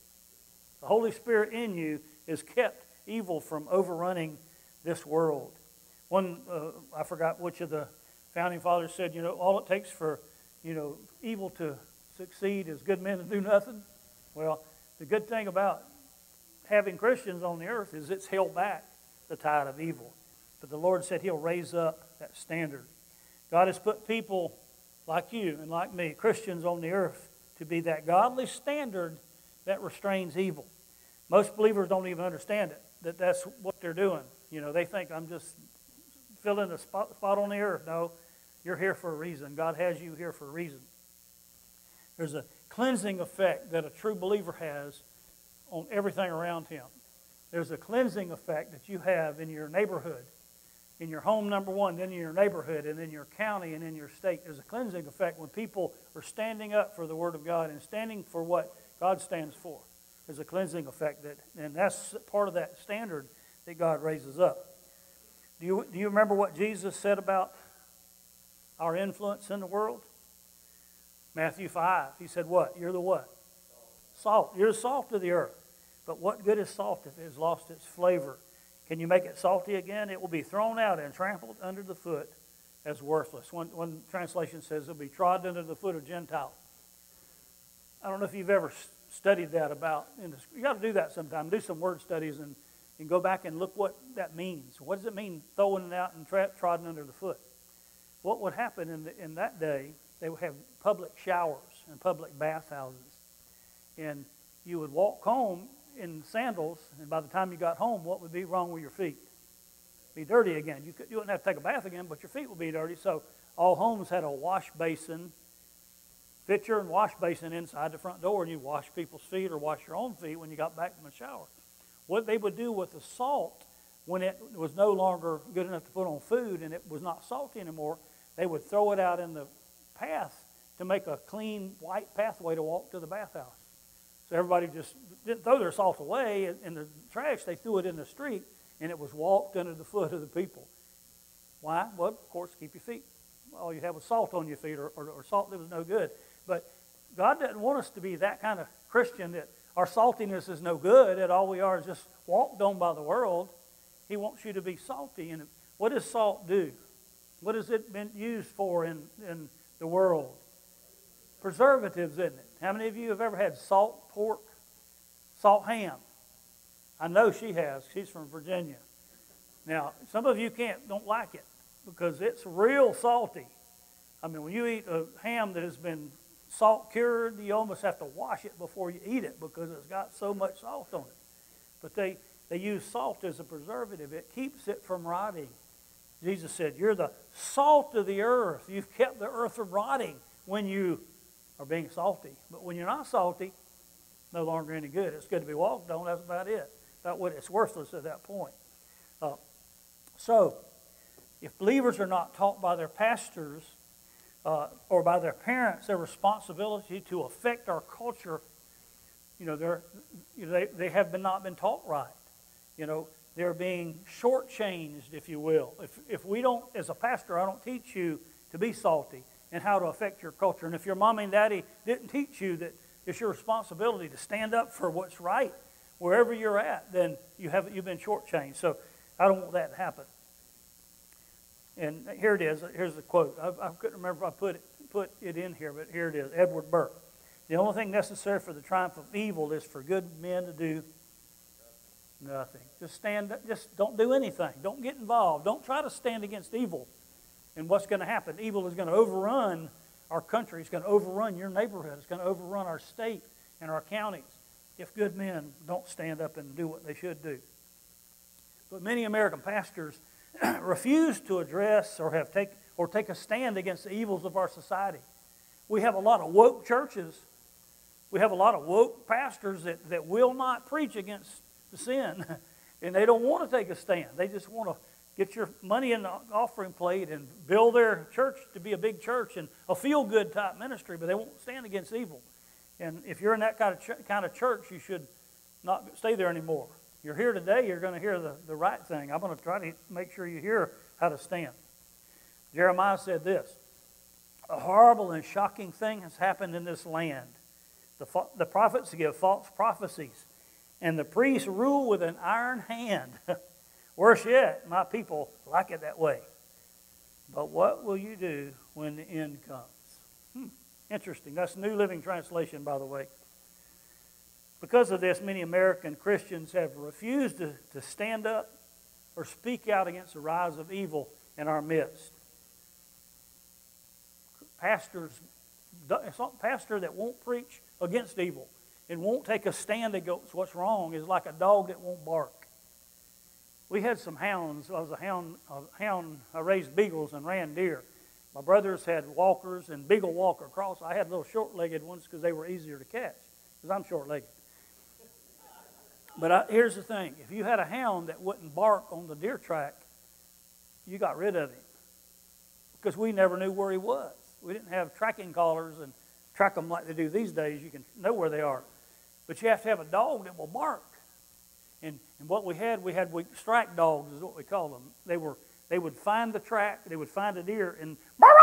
[SPEAKER 15] The Holy Spirit in you has kept evil from overrunning this world. One, uh, I forgot which of the founding fathers said, you know, all it takes for, you know, evil to succeed is good men to do nothing. Well, the good thing about having Christians on the earth is it's held back the tide of evil. But the Lord said He'll raise up that standard. God has put people like you and like me, Christians on the earth, to be that godly standard that restrains evil. Most believers don't even understand it, that that's what they're doing. You know, they think I'm just filling a spot, spot on the earth. No, you're here for a reason. God has you here for a reason. There's a cleansing effect that a true believer has on everything around him. There's a cleansing effect that you have in your neighborhood, in your home, number one, then in your neighborhood, and in your county, and in your state. There's a cleansing effect when people are standing up for the Word of God and standing for what God stands for. There's a cleansing effect, that, and that's part of that standard that God raises up. Do you, do you remember what Jesus said about our influence in the world? Matthew five, he said what? You're the what? Salt. You're the salt of the earth. But what good is salt if it has lost its flavor? Can you make it salty again? It will be thrown out and trampled under the foot as worthless. One, one translation says it will be trodden under the foot of Gentiles. I don't know if you've ever studied that about, in the, you got to do that sometime. Do some word studies and, and go back and look what that means. What does it mean throwing it out and tra- trodden under the foot? What would happen in, the, in that day, they would have public showers and public bathhouses. And you would walk home in sandals, and by the time you got home, what would be wrong with your feet? Be dirty again. You, could, you wouldn't have to take a bath again, but your feet would be dirty. So all homes had a wash basin, pitcher and wash basin inside the front door, and you wash people's feet or wash your own feet when you got back from the shower. What they would do with the salt, when it was no longer good enough to put on food and it was not salty anymore, they would throw it out in the path to make a clean white pathway to walk to the bathhouse. So everybody just didn't throw their salt away in the trash. They threw it in the street, and it was walked under the foot of the people. Why? Well, of course, keep your feet. All you had was salt on your feet, or, or, or salt that was no good. But God doesn't want us to be that kind of Christian that our saltiness is no good, that all we are is just walked on by the world. He wants you to be salty. And what does salt do? What has it been used for in, in the world? Preservatives, isn't it? How many of you have ever had salt pork, salt ham? I know she has. She's from Virginia. Now, some of you can't, don't like it because it's real salty. I mean, when you eat a ham that has been salt cured, you almost have to wash it before you eat it because it's got so much salt on it. But they, they use salt as a preservative. It keeps it from rotting. Jesus said, you're the salt of the earth. You've kept the earth from rotting when you are being salty. But when you're not salty, no longer any good. It's good to be walked on. That's about it. About what it's worthless at that point. Uh, so, if believers are not taught by their pastors uh, or by their parents their responsibility to affect our culture, you know, they're, you know they, they have been not been taught right. You know, they're being shortchanged, if you will. If, if we don't, as a pastor, I don't teach you to be salty and how to affect your culture. And if your mommy and daddy didn't teach you that it's your responsibility to stand up for what's right wherever you're at, then you have, you've been shortchanged. So I don't want that to happen. And here it is. Here's the quote. I, I couldn't remember if I put it, put it in here, but here it is. Edward Burke. The only thing necessary for the triumph of evil is for good men to do nothing. Just stand. Just don't do anything. Don't get involved. Don't try to stand against evil. And what's going to happen? Evil is going to overrun our country. It's going to overrun your neighborhood. It's going to overrun our state and our counties if good men don't stand up and do what they should do. But many American pastors refuse to address or have take or take a stand against the evils of our society. We have a lot of woke churches. We have a lot of woke pastors that, that will not preach against the sin. And they don't want to take a stand. They just want to get your money in the offering plate and build their church to be a big church and a feel-good type ministry, but they won't stand against evil. And if you're in that kind of ch- kind of church, you should not stay there anymore. You're here today, you're going to hear the, the right thing. I'm going to try to make sure you hear how to stand. Jeremiah said this, a horrible and shocking thing has happened in this land. The, the prophets give false prophecies, and the priests rule with an iron hand. Worse yet, my people like it that way. But what will you do when the end comes? Hmm. Interesting. That's New Living Translation, by the way. Because of this, many American Christians have refused to, to stand up or speak out against the rise of evil in our midst. pastors, a pastor that won't preach against evil and won't take a stand against what's wrong is like a dog that won't bark. We had some hounds. I was a hound, a hound. I raised beagles and ran deer. My brothers had walkers and beagle walker cross. I had little short-legged ones because they were easier to catch because I'm short-legged. But I, here's the thing. If you had a hound that wouldn't bark on the deer track, you got rid of him because we never knew where he was. We didn't have tracking collars and track them like they do these days. You can know where they are. But you have to have a dog that will bark. And, and what we had, we had we, strike dogs is what we call them. They were they would find the track, they would find a deer, and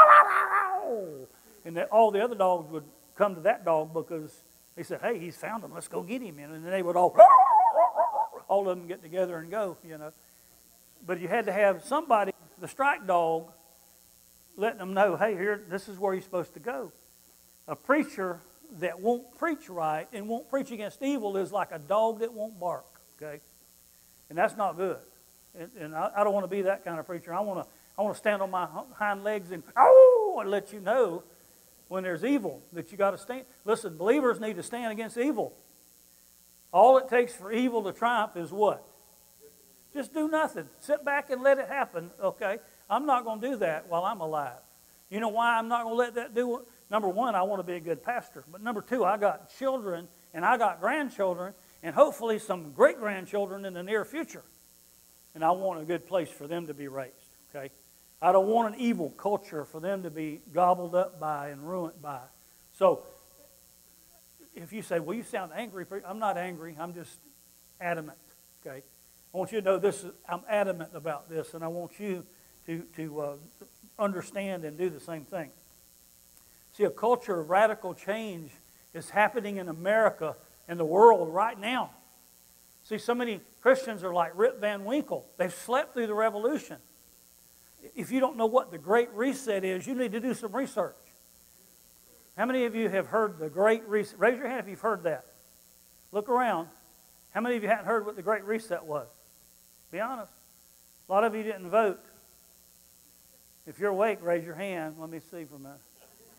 [SPEAKER 15] and that all the other dogs would come to that dog because they said, "Hey, he's found him. Let's go get him." And then they would all all of them get together and go, you know. But you had to have somebody, the strike dog, letting them know, "Hey, here, this is where you're supposed to go." A preacher that won't preach right and won't preach against evil is like a dog that won't bark. Okay, and that's not good. And, and I, I don't want to be that kind of preacher. I want to I want to stand on my hind legs and oh, and let you know when there's evil that you got to stand. Listen, believers need to stand against evil. All it takes for evil to triumph is what? Just do nothing. Sit back and let it happen. Okay, I'm not going to do that while I'm alive. You know why I'm not going to let that do it? Number one, I want to be a good pastor. But number two, I got children and I got grandchildren. And hopefully some great-grandchildren in the near future. And I want a good place for them to be raised, okay? I don't want an evil culture for them to be gobbled up by and ruined by. So if you say, well, you sound angry, I'm not angry. I'm just adamant, okay? I want you to know this. I'm adamant about this, and I want you to, to uh, understand and do the same thing. See, a culture of radical change is happening in America in the world right now. See, so many Christians are like Rip Van Winkle. They've slept through the revolution. If you don't know what the Great Reset is, you need to do some research. How many of you have heard the Great Reset? Raise your hand if you've heard that. Look around. How many of you hadn't heard what the Great Reset was? Be honest. A lot of you didn't vote. If you're awake, raise your hand. Let me see for a minute.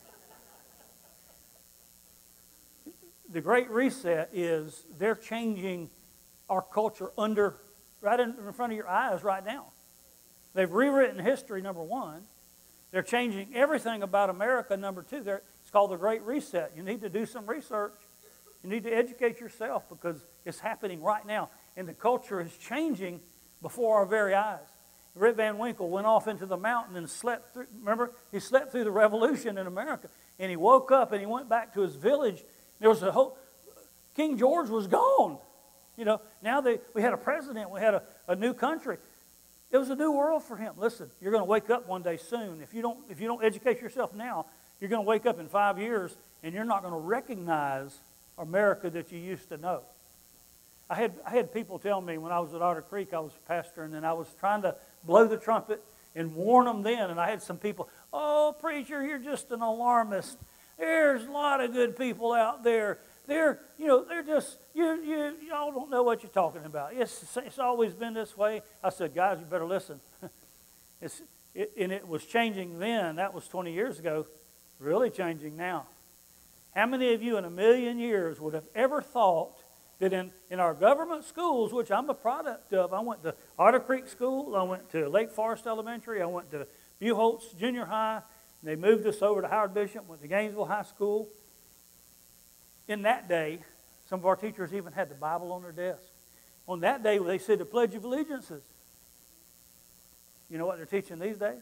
[SPEAKER 15] The Great Reset is they're changing our culture under, right in front of your eyes right now. They've rewritten history, number one. They're changing everything about America, number two. They're, it's called the Great Reset. You need to do some research. You need to educate yourself because it's happening right now. And the culture is changing before our very eyes. Rip Van Winkle went off into the mountain and slept through, remember? He slept through the revolution in America. And he woke up and he went back to his village. There was a whole, King George was gone. You know, now they, we had a president, we had a, a new country. It was a new world for him. Listen, you're going to wake up one day soon. If you don't, if you don't educate yourself now, you're going to wake up in five years and you're not going to recognize America that you used to know. I had, I had people tell me when I was at Otter Creek, I was a pastor, and then I was trying to blow the trumpet and warn them then. And I had some people, oh, preacher, you're just an alarmist. There's a lot of good people out there. They're, you know, they're just, you, you, y'all don't know what you're talking about. It's, it's always been this way. I said, guys, you better listen. it's, it, and it was changing then. That was twenty years ago. Really changing now. How many of you in a million years would have ever thought that in, in our government schools, which I'm a product of, I went to Otter Creek School, I went to Lake Forest Elementary, I went to Buchholz Junior High, and they moved us over to Howard Bishop, went to Gainesville High School. In that day, some of our teachers even had the Bible on their desk. On that day, they said the Pledge of Allegiances. You know what they're teaching these days?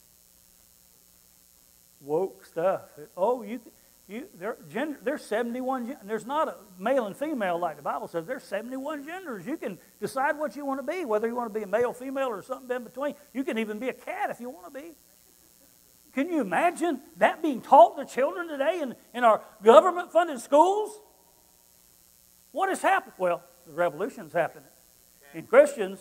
[SPEAKER 15] Woke stuff. Oh, you, you, there, gender, there's seventy-one. There's not a male and female like the Bible says. There's seventy-one genders. You can decide what you want to be, whether you want to be a male, female, or something in between. You can even be a cat if you want to be. Can you imagine that being taught to children today in, in our government-funded schools? What has happened? Well, the revolution's happening. And Christians,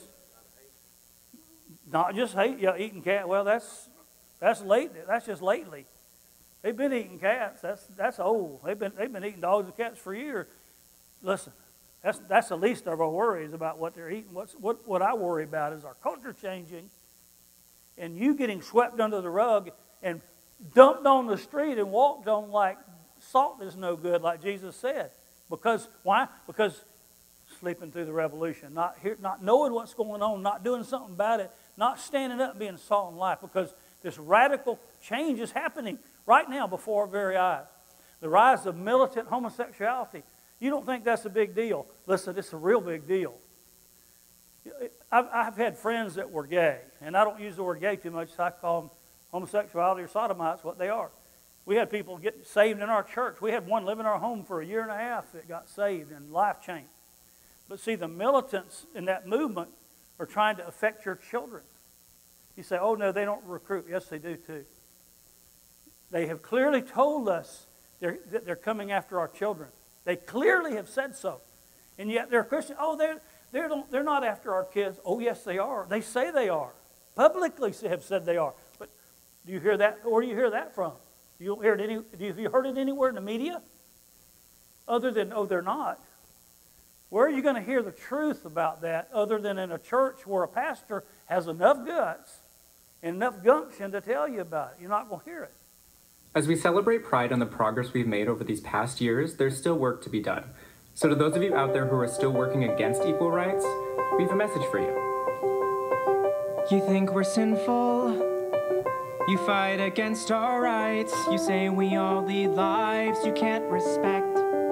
[SPEAKER 15] not just hate, yeah, eating cat. Well, that's that's late. That's just lately. They've been eating cats. That's that's old. They've been they've been eating dogs and cats for years. Listen, that's that's the least of our worries about what they're eating. What's what what I worry about is our culture changing, and you getting swept under the rug. And dumped on the street and walked on like salt is no good, like Jesus said. Because, why? Because sleeping through the revolution, not hear, not knowing what's going on, not doing something about it, not standing up and being salt in life, because this radical change is happening right now before our very eyes. The rise of militant homosexuality. You don't think that's a big deal. Listen, it's a real big deal. I've, I've had friends that were gay, and I don't use the word gay too much, so I call them homosexuality or sodomites, what they are. We had people get saved in our church. We had one live in our home for a year and a half that got saved and life changed. But see, the militants in that movement are trying to affect your children. You say, oh, no, they don't recruit. Yes, they do, too. They have clearly told us they're, that they're coming after our children. They clearly have said so. And yet they're Christian. Oh, they're, they're, don't, they're not after our kids. Oh, yes, they are. They say they are. Publicly have said they are. But do you hear that? Where do you hear that from? You don't hear it any, have you heard it anywhere in the media? Other than, oh, they're not. Where are you going to hear the truth about that other than in a church where a pastor has enough guts and enough gumption to tell you about it? You're not going to hear it.
[SPEAKER 17] As we celebrate Pride and the progress we've made over these past years, there's still work to be done. So to those of you out there who are still working against equal rights, we have a message for you.
[SPEAKER 18] You think we're sinful? You fight against our rights. You say we all lead lives you can't respect.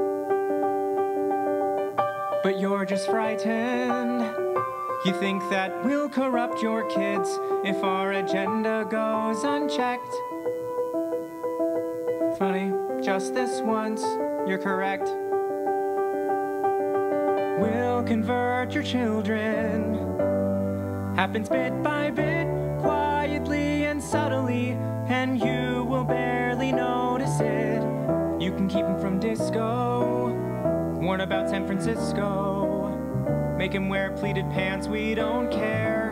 [SPEAKER 18] But you're just frightened. You think that we'll corrupt your kids if our agenda goes unchecked. Funny, just this once, you're correct. We'll convert your children. Happens bit by bit, quietly and subtly, and you will barely notice it. You can keep them from disco, warn about San Francisco, make him wear pleated pants, we don't care.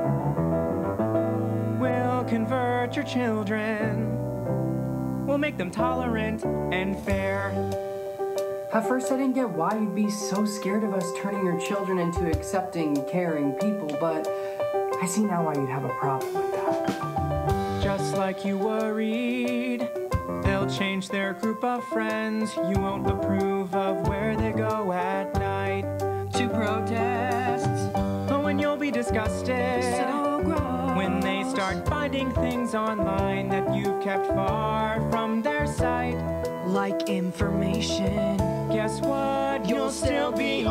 [SPEAKER 18] We'll convert your children. We'll make them tolerant and fair.
[SPEAKER 19] At first I didn't get why you'd be so scared of us turning your children into accepting, caring people, but I see now why you'd have a problem with that.
[SPEAKER 18] Just like you worried, they'll change their group of friends. You won't approve of where they go at night to protests. Oh, and you'll be disgusted so gross when they start finding things online that you've kept far from their sight. Like information. Guess what? You'll, You'll still be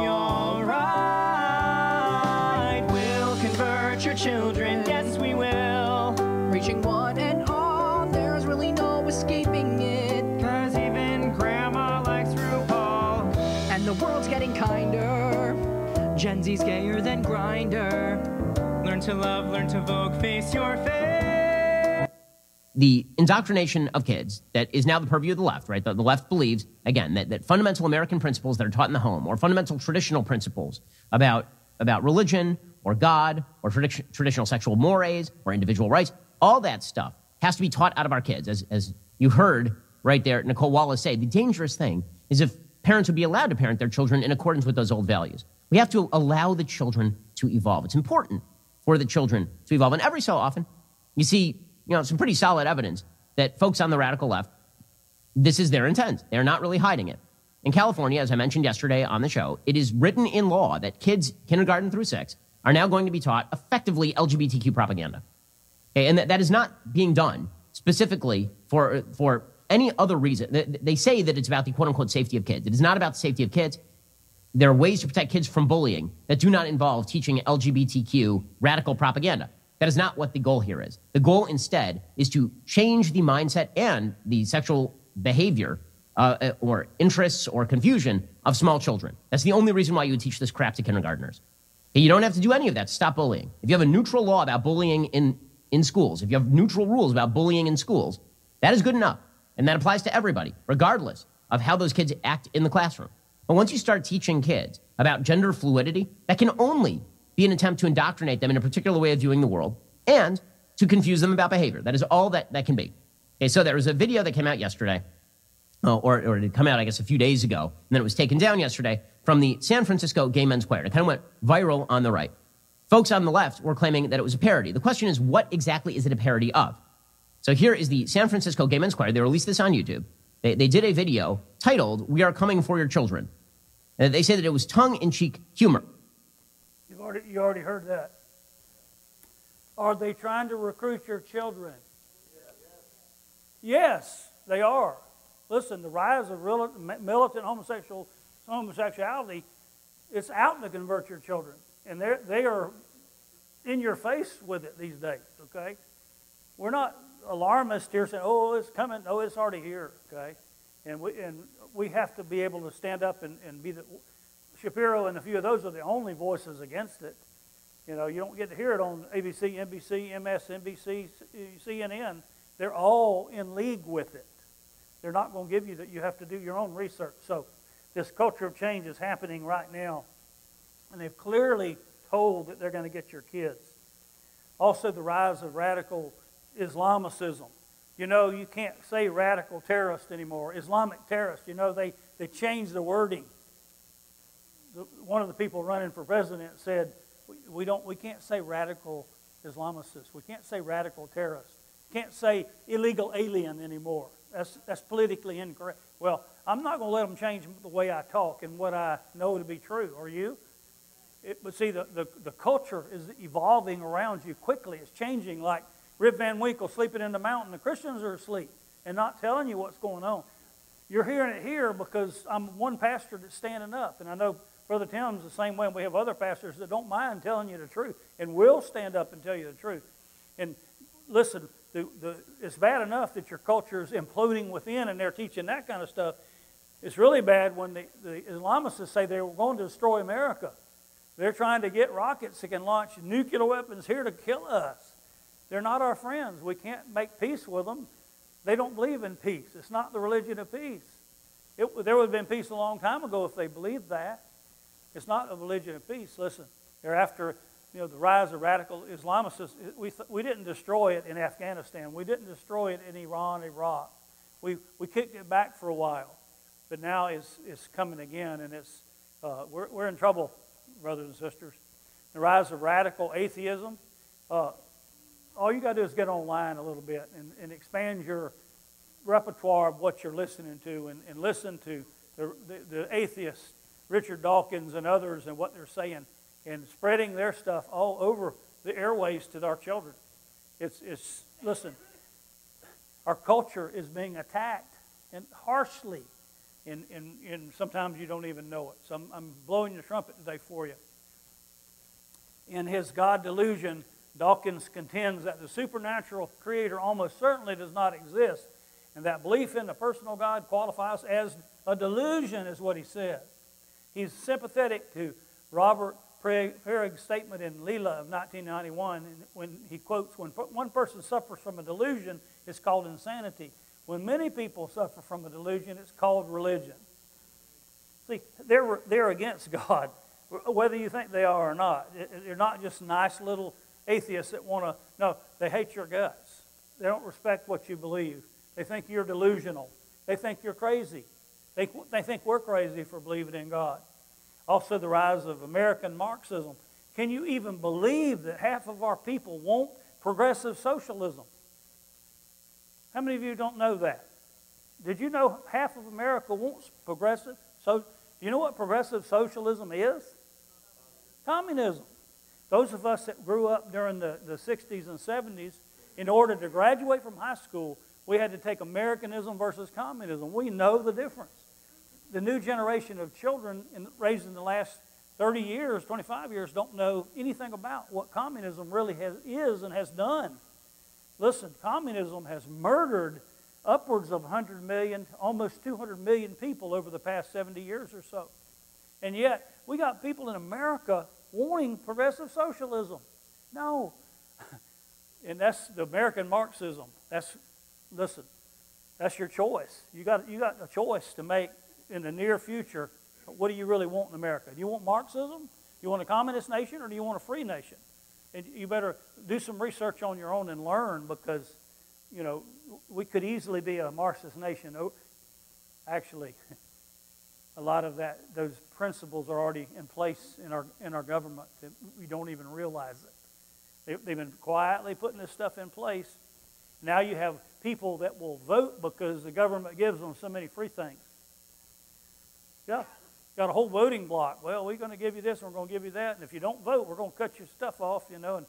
[SPEAKER 18] alright. We'll convert your children. Yes, we will. Reaching one and all, there's really no escaping it. Cause even Grandma likes RuPaul. And the world's getting kinder. Gen Z's gayer than Grindr. Learn to love, learn to vogue, face your face.
[SPEAKER 20] The indoctrination of kids that is now the purview of the left, right? The, the left believes, again, that, that fundamental American principles that are taught in the home or fundamental traditional principles about, about religion or God or tradi- traditional sexual mores or individual rights, all that stuff has to be taught out of our kids. As, as you heard right there, Nicole Wallace say, the dangerous thing is if parents would be allowed to parent their children in accordance with those old values. We have to allow the children to evolve. It's important for the children to evolve. And every so often, you see you know, some pretty solid evidence that folks on the radical left, this is their intent. They're not really hiding it. In California, as I mentioned yesterday on the show, it is written in law that kids kindergarten through six are now going to be taught effectively L G B T Q propaganda. Okay, and that, that is not being done specifically for, for any other reason. They, they say that it's about the quote-unquote safety of kids. It is not about the safety of kids. There are ways to protect kids from bullying that do not involve teaching L G B T Q radical propaganda. That is not what the goal here is. The goal instead is to change the mindset and the sexual behavior uh, or interests or confusion of small children. That's the only reason why you would teach this crap to kindergartners. Okay, you don't have to do any of that to stop bullying. If you have a neutral law about bullying in, in schools, if you have neutral rules about bullying in schools, that is good enough. And that applies to everybody, regardless of how those kids act in the classroom. But once you start teaching kids about gender fluidity, that can only be an attempt to indoctrinate them in a particular way of viewing the world and to confuse them about behavior. That is all that that can be. Okay, so there was a video that came out yesterday, uh, or, or it had come out, I guess, a few days ago, and then it was taken down yesterday from the San Francisco Gay Men's Choir. It kind of went viral on the right. Folks on the left were claiming that it was a parody. The question is, what exactly is it a parody of? So here is the San Francisco Gay Men's Choir. They released this on YouTube. They, they did a video titled, "We Are Coming for Your Children." And they say that it was tongue-in-cheek humor.
[SPEAKER 15] You've already, you already heard that. Are they trying to recruit your children? Yes, they are. Listen, the rise of real, militant homosexual, homosexuality, it's out to convert your children. And they're, they are in your face with it these days, okay? We're not alarmist here saying, oh, it's coming. No, it's already here, okay? And we, and we have to be able to stand up and, and be the... Shapiro and a few of those are the only voices against it. You know, you don't get to hear it on A B C, N B C, M S N B C, C N N. They're all in league with it. They're not going to give you that. You have to do your own research. So this culture of change is happening right now. And they've clearly told that they're going to get your kids. Also, the rise of radical Islamicism. You know, you can't say radical terrorist anymore. Islamic terrorist, you know, they, they changed the wording. The, one of the people running for president said, we, we, don't, we can't say radical Islamicist. We can't say radical terrorist. Can't say illegal alien anymore. That's, that's politically incorrect. Well, I'm not going to let them change the way I talk and what I know to be true. Are you? It, but see, the, the, the culture is evolving around you quickly. It's changing like Rip Van Winkle sleeping in the mountain. The Christians are asleep and not telling you what's going on. You're hearing it here because I'm one pastor that's standing up. And I know Brother Tim's the same way. And we have other pastors that don't mind telling you the truth and will stand up and tell you the truth. And listen, the, the, it's bad enough that your culture is imploding within and they're teaching that kind of stuff. It's really bad when the, the Islamicists say they were going to destroy America. They're trying to get rockets that can launch nuclear weapons here to kill us. They're not our friends. We can't make peace with them. They don't believe in peace. It's not the religion of peace. It, there would have been peace a long time ago if they believed that. It's not a religion of peace. Listen, they're after, you know, the rise of radical Islamicists. We, we didn't destroy it in Afghanistan. We didn't destroy it in Iran, Iraq. We, we kicked it back for a while. But now it's, it's coming again, and it's, uh, we're, we're in trouble, brothers and sisters. The rise of radical atheism. Uh, all you got to do is get online a little bit and, and expand your repertoire of what you're listening to and, and listen to the, the, the atheists, Richard Dawkins and others, and what they're saying and spreading their stuff all over the airways to our children. It's, it's listen, our culture is being attacked and harshly, and, and, and sometimes you don't even know it. So I'm, I'm blowing the trumpet today for you. In his God delusion, Dawkins contends that the supernatural creator almost certainly does not exist, and that belief in the personal God qualifies as a delusion, is what he says. He's sympathetic to Robert Perig's statement in Leela of nineteen ninety-one when he quotes, when one person suffers from a delusion, it's called insanity. When many people suffer from a delusion, it's called religion. See, they're, they're against God, whether you think they are or not. They're not just nice little atheists that want to, no, they hate your guts. They don't respect what you believe. They think you're delusional. They think you're crazy. They, they think we're crazy for believing in God. Also, the rise of American Marxism. Can you even believe that half of our people want progressive socialism? How many of you don't know that? Did you know half of America wants progressive? So, do you know what progressive socialism is? Communism. Those of us that grew up during the, the sixties and seventies, in order to graduate from high school, we had to take Americanism versus communism. We know the difference. The new generation of children in, raised in the last thirty years, twenty-five years, don't know anything about what communism really has, is and has done. Listen, communism has murdered upwards of one hundred million, almost two hundred million people over the past seventy years or so. And yet, we got people in America wanting progressive socialism. No. And that's the American Marxism. That's, listen, that's your choice. You got, you got a choice to make in the near future. What do you really want in America? Do you want Marxism? You want a communist nation, or do you want a free nation? And you better do some research on your own and learn, because, you know, we could easily be a Marxist nation. Actually, a lot of that, those principles are already in place in our in our government. We don't even realize it. They, they've been quietly putting this stuff in place, Now you have people that will vote because the government gives them so many free things. Yeah, got a whole voting block. Well, we're going to give you this and we're going to give you that, and if you don't vote, we're going to cut your stuff off, you know, and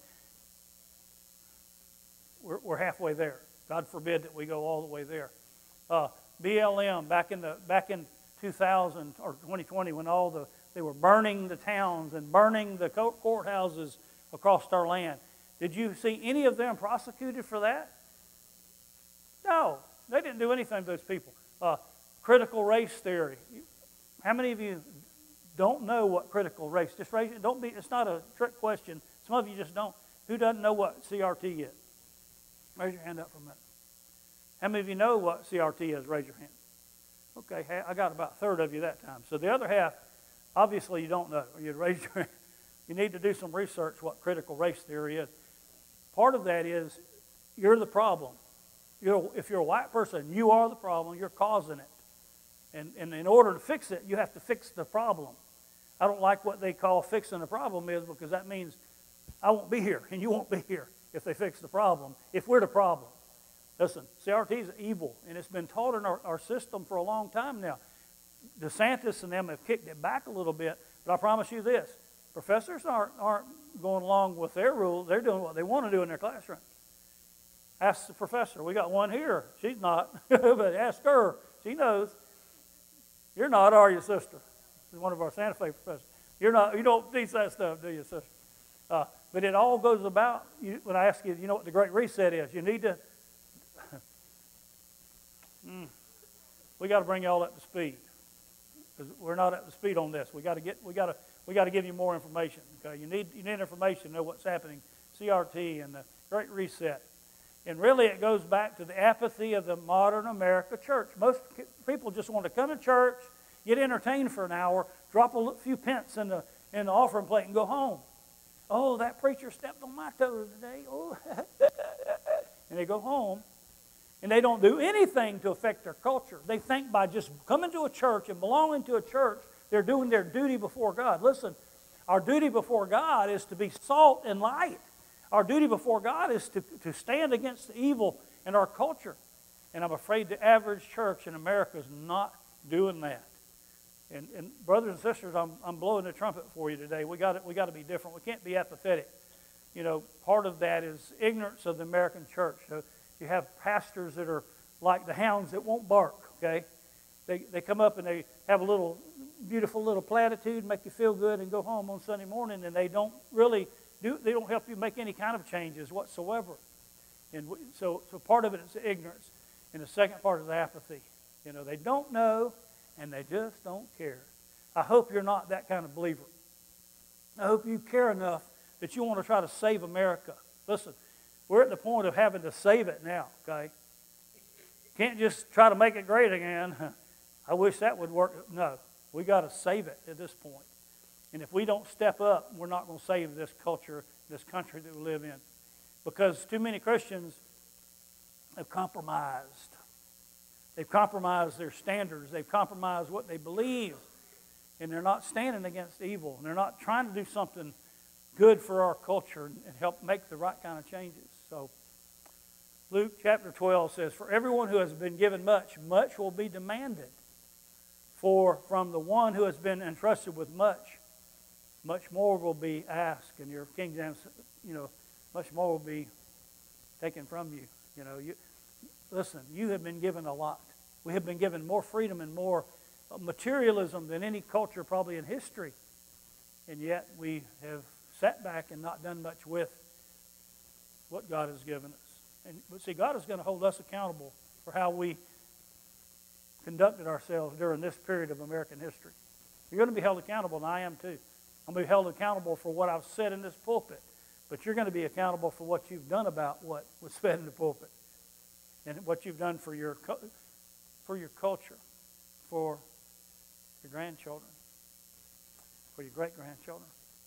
[SPEAKER 15] we're, we're halfway there. God forbid that we go all the way there. Uh, B L M back in the back in two thousand or twenty twenty, when all the they were burning the towns and burning the courthouses across our land. Did you see any of them prosecuted for that? No, they didn't do anything to those people. Uh, critical race theory. How many of you don't know what critical race? Just raise it. Don't be. It's not a trick question. Some of you just don't. Who doesn't know what C R T is? Raise your hand up for a minute. How many of you know what C R T is? Raise your hand. Okay, I got about a third of you that time. So the other half, obviously you don't know, or you'd raise your hand. You need to do some research what critical race theory is. Part of that is you're the problem. You're, if you're a white person, you are the problem. You're causing it. And, and in order to fix it, you have to fix the problem. I don't like what they call fixing the problem is because that means I won't be here and you won't be here if they fix the problem, if we're the problem. Listen, C R T is evil, and it's been taught in our, our system for a long time now. DeSantis and them have kicked it back a little bit, but I promise you this, professors aren't, aren't going along with their rules. They're doing what they want to do in their classroom. Ask the professor. We got one here. She's not, but ask her. She knows. You're not, are you, sister? She's one of our Santa Fe professors. You're not. You don't teach that stuff, do you, sister? Uh, but it all goes about, you, when I ask you, you know what the Great Reset is? You need to, mm, we got to bring y'all up to speed. Because we're not up to speed on this. We got to get, we got to, we got to give you more information. Okay, you need, you need information to know what's happening. C R T and the Great Reset, and really it goes back to the apathy of the modern America church. Most people just want to come to church, get entertained for an hour, drop a few pence in the in the offering plate, and go home. Oh, that preacher stepped on my toes today. Oh, and they go home. And they don't do anything to affect their culture. They think by just coming to a church and belonging to a church, they're doing their duty before God. Listen, our duty before God is to be salt and light. Our duty before God is to, to stand against the evil in our culture. And I'm afraid the average church in America is not doing that. And, and brothers and sisters, I'm, I'm blowing the trumpet for you today. We got we got to be different. We can't be apathetic. You know, part of that is ignorance of the American church. So, you have pastors that are like the hounds that won't bark, okay? They, they come up and they have a little beautiful little platitude, make you feel good, and go home on Sunday morning, and they don't really do, they don't help you make any kind of changes whatsoever. And so, so part of it is ignorance, and the second part is apathy. You know, they don't know, and they just don't care. I hope you're not that kind of believer. I hope you care enough that you want to try to save America. Listen, we're at the point of having to save it now, okay? Can't just try to make it great again. I wish that would work. No, we got to save it at this point. And if we don't step up, we're not going to save this culture, this country that we live in. Because too many Christians have compromised. They've compromised their standards. They've compromised what they believe. And they're not standing against evil. And they're not trying to do something good for our culture and help make the right kind of changes. So Luke chapter twelve says, "For everyone who has been given much, much will be demanded. For from the one who has been entrusted with much, much more will be asked." And your King James, you know, much more will be taken from you. You know, you listen, you have been given a lot. We have been given more freedom and more materialism than any culture probably in history. And yet we have sat back and not done much with what God has given us. And but see, God is going to hold us accountable for how we conducted ourselves during this period of American history. You're going to be held accountable, and I am too. I'm going to be held accountable for what I've said in this pulpit, but you're going to be accountable for what you've done about what was said in the pulpit, and what you've done for your for your culture, for your grandchildren, for your great-grandchildren.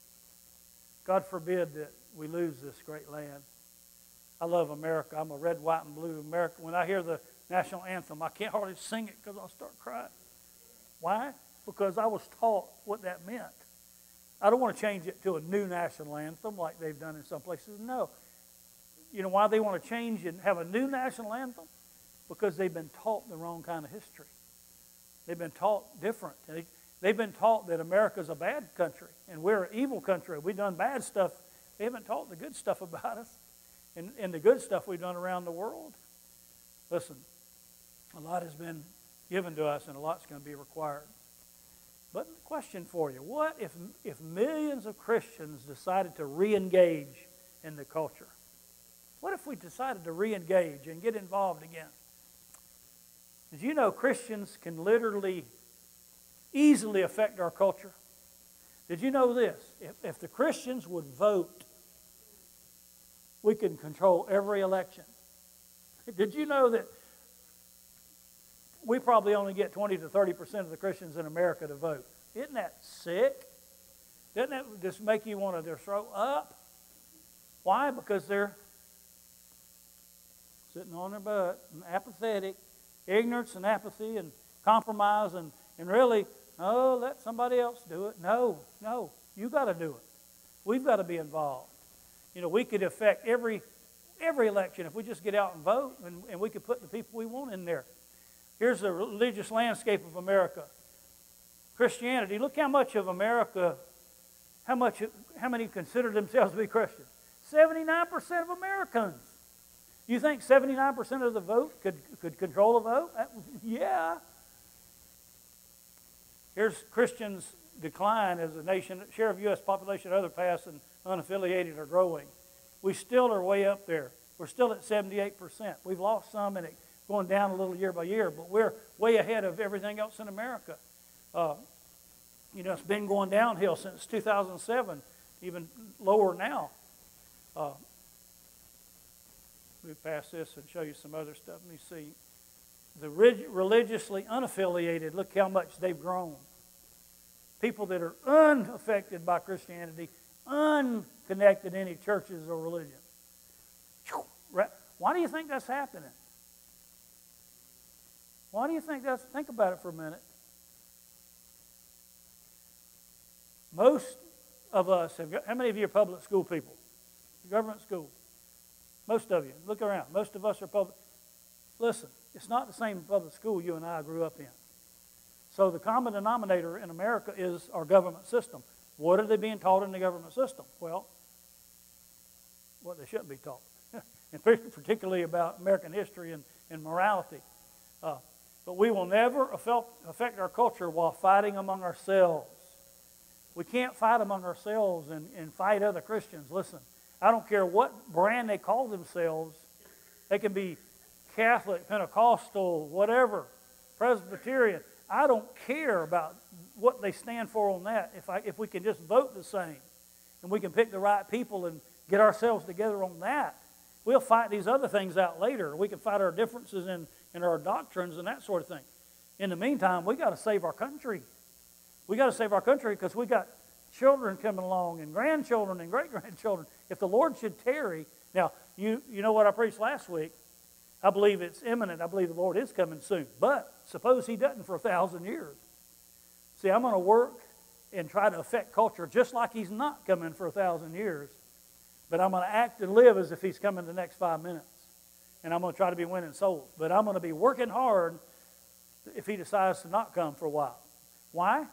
[SPEAKER 15] God forbid that we lose this great land. I love America. I'm a red, white, and blue American. When I hear the national anthem, I can't hardly sing it because I'll start crying. Why? Because I was taught what that meant. I don't want to change it to a new national anthem like they've done in some places. No. you know why they want to change and have a new national anthem? Because they've been taught the wrong kind of history. They've been taught different. They, they've been taught that America's a bad country and we're an evil country. We've done bad stuff. They haven't taught the good stuff about us and, and the good stuff we've done around the world. Listen, a lot has been given to us and a lot's going to be required. But question for you, what if, if millions of Christians decided to re-engage in the culture? What if we decided to re-engage and get involved again? Did you know Christians can literally, easily affect our culture? Did you know this? If, if the Christians would vote, we can control every election. Did you know that we probably only get twenty to thirty percent of the Christians in America to vote? Isn't that sick? Doesn't that just make you want to throw up? Why? Because they're sitting on their butt and apathetic, ignorance and apathy and compromise and, and really, oh, let somebody else do it. No, no, you got to do it. We've got to be involved. You know, we could affect every every election if we just get out and vote, and, and we could put the people we want in there. Here's the religious landscape of America. Christianity, look how much of America, how much, how many consider themselves to be Christians? seventy-nine percent of Americans. You think seventy-nine percent of the vote could, could control a vote? Yeah. Here's Christians' decline as a nation. Share of U S population, other past and unaffiliated are growing. We still are way up there. We're still at seventy-eight percent. We've lost some and it's going down a little year by year, but we're way ahead of everything else in America. Uh, you know, it's been going downhill since two thousand seven, even lower now. Uh, Move past this and show you some other stuff. Let me see. The religiously unaffiliated, look how much they've grown. People that are unaffected by Christianity, unconnected to any churches or religion. Why do you think that's happening? Why do you think that's, think about it for a minute. Most of us, have, how many of you are public school people? Government school. Most of you. Look around. Most of us are public. Listen, it's not the same public school you and I grew up in. So the common denominator in America is our government system. What are they being taught in the government system? Well, what they shouldn't be taught. And particularly about American history and, and morality. Uh, but we will never affect our culture while fighting among ourselves. We can't fight among ourselves and, and fight other Christians. Listen, I don't care what brand they call themselves. They can be Catholic, Pentecostal, whatever, Presbyterian. I don't care about what they stand for on that if, I, if we can just vote the same and we can pick the right people and get ourselves together on that. We'll fight these other things out later. We can fight our differences in, in our doctrines and that sort of thing. In the meantime, we got to save our country. We got to save our country because we got children coming along and grandchildren and great-grandchildren. If the Lord should tarry, now, you, you know what I preached last week? I believe it's imminent. I believe the Lord is coming soon. But suppose He doesn't for a thousand years. See, I'm going to work and try to affect culture just like He's not coming for a thousand years. But I'm going to act and live as if He's coming the next five minutes. And I'm going to try to be winning souls. But I'm going to be working hard if He decides to not come for a while. Why?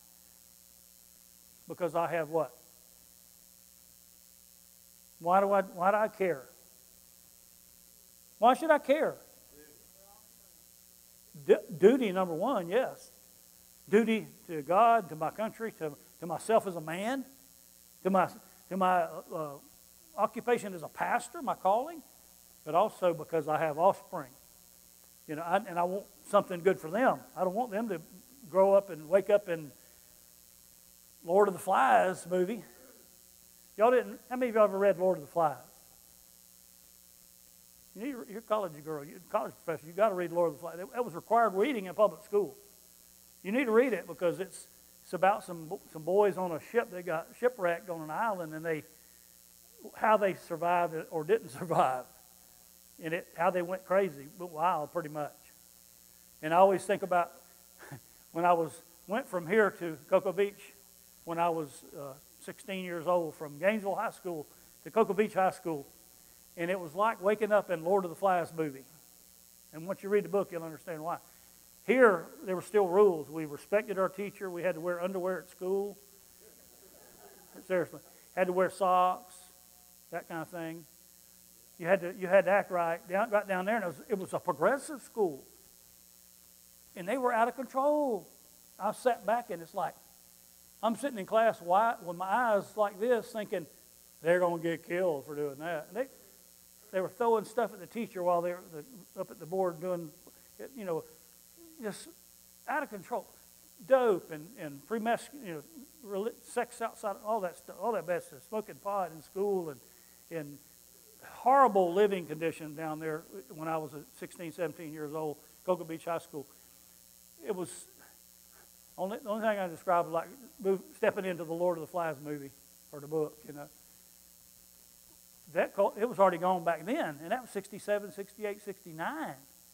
[SPEAKER 15] Because I have what? Why do I, why do I care? Why should I care? D- duty, number one, yes. Duty to God, to my country, to, to myself as a man, to my, to my uh, occupation as a pastor, my calling, but also because I have offspring. You know, I, and I want something good for them. I don't want them to grow up and wake up in Lord of the Flies movie. Y'all didn't, how many of y'all ever read Lord of the Flies? You need, you're a college girl, you're a college professor, you've got to read Lord of the Flies. That was required reading in public school. You need to read it because it's, it's about some, some boys on a ship that got shipwrecked on an island and they, how they survived or didn't survive. And it, how they went crazy, but wild pretty much. And I always think about when I was went from here to Cocoa Beach when I was uh, sixteen years old, from Gainesville High School to Cocoa Beach High School. And it was like waking up in Lord of the Flies movie. And once you read the book, you'll understand why. Here, there were still rules. We respected our teacher. We had to wear underwear at school. Seriously. Had to wear socks, that kind of thing. You had to, you had to act right. Down, right down there, and it was, it was a progressive school. And they were out of control. I sat back, and it's like, I'm sitting in class white, with my eyes like this, thinking, they're going to get killed for doing that. And they, they were throwing stuff at the teacher while they were the, up at the board doing, you know, just out of control. Dope and, and pre-mess, you know, sex outside, all that stuff, all that bad stuff. Smoking pot in school and, and horrible living conditions down there when I was sixteen, seventeen years old, Cocoa Beach High School. It was, only, the only thing I describe is like move, stepping into the Lord of the Flies movie or the book, you know. That, it was already gone back then, and that was sixty-seven, sixty-eight, sixty-nine.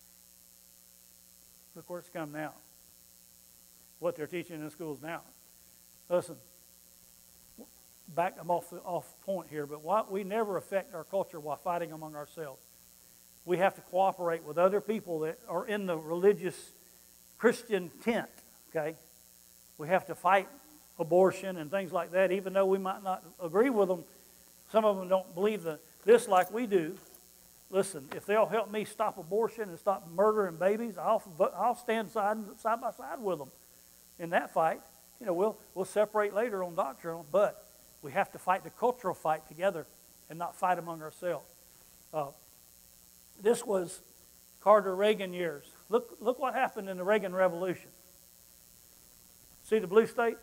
[SPEAKER 15] Look where it's come now. What they're teaching in schools now. Listen, back, I'm off, off point here, but why, we never affect our culture while fighting among ourselves. We have to cooperate with other people that are in the religious Christian tent, okay? We have to fight abortion and things like that, even though we might not agree with them. Some of them don't believe the, this like we do. Listen, if they'll help me stop abortion and stop murdering babies, I'll, I'll stand side, side by side with them in that fight. You know, we'll, we'll separate later on doctrine, but we have to fight the cultural fight together and not fight among ourselves. Uh, this was Carter-Reagan years. Look, look what happened in the Reagan Revolution. See the blue states?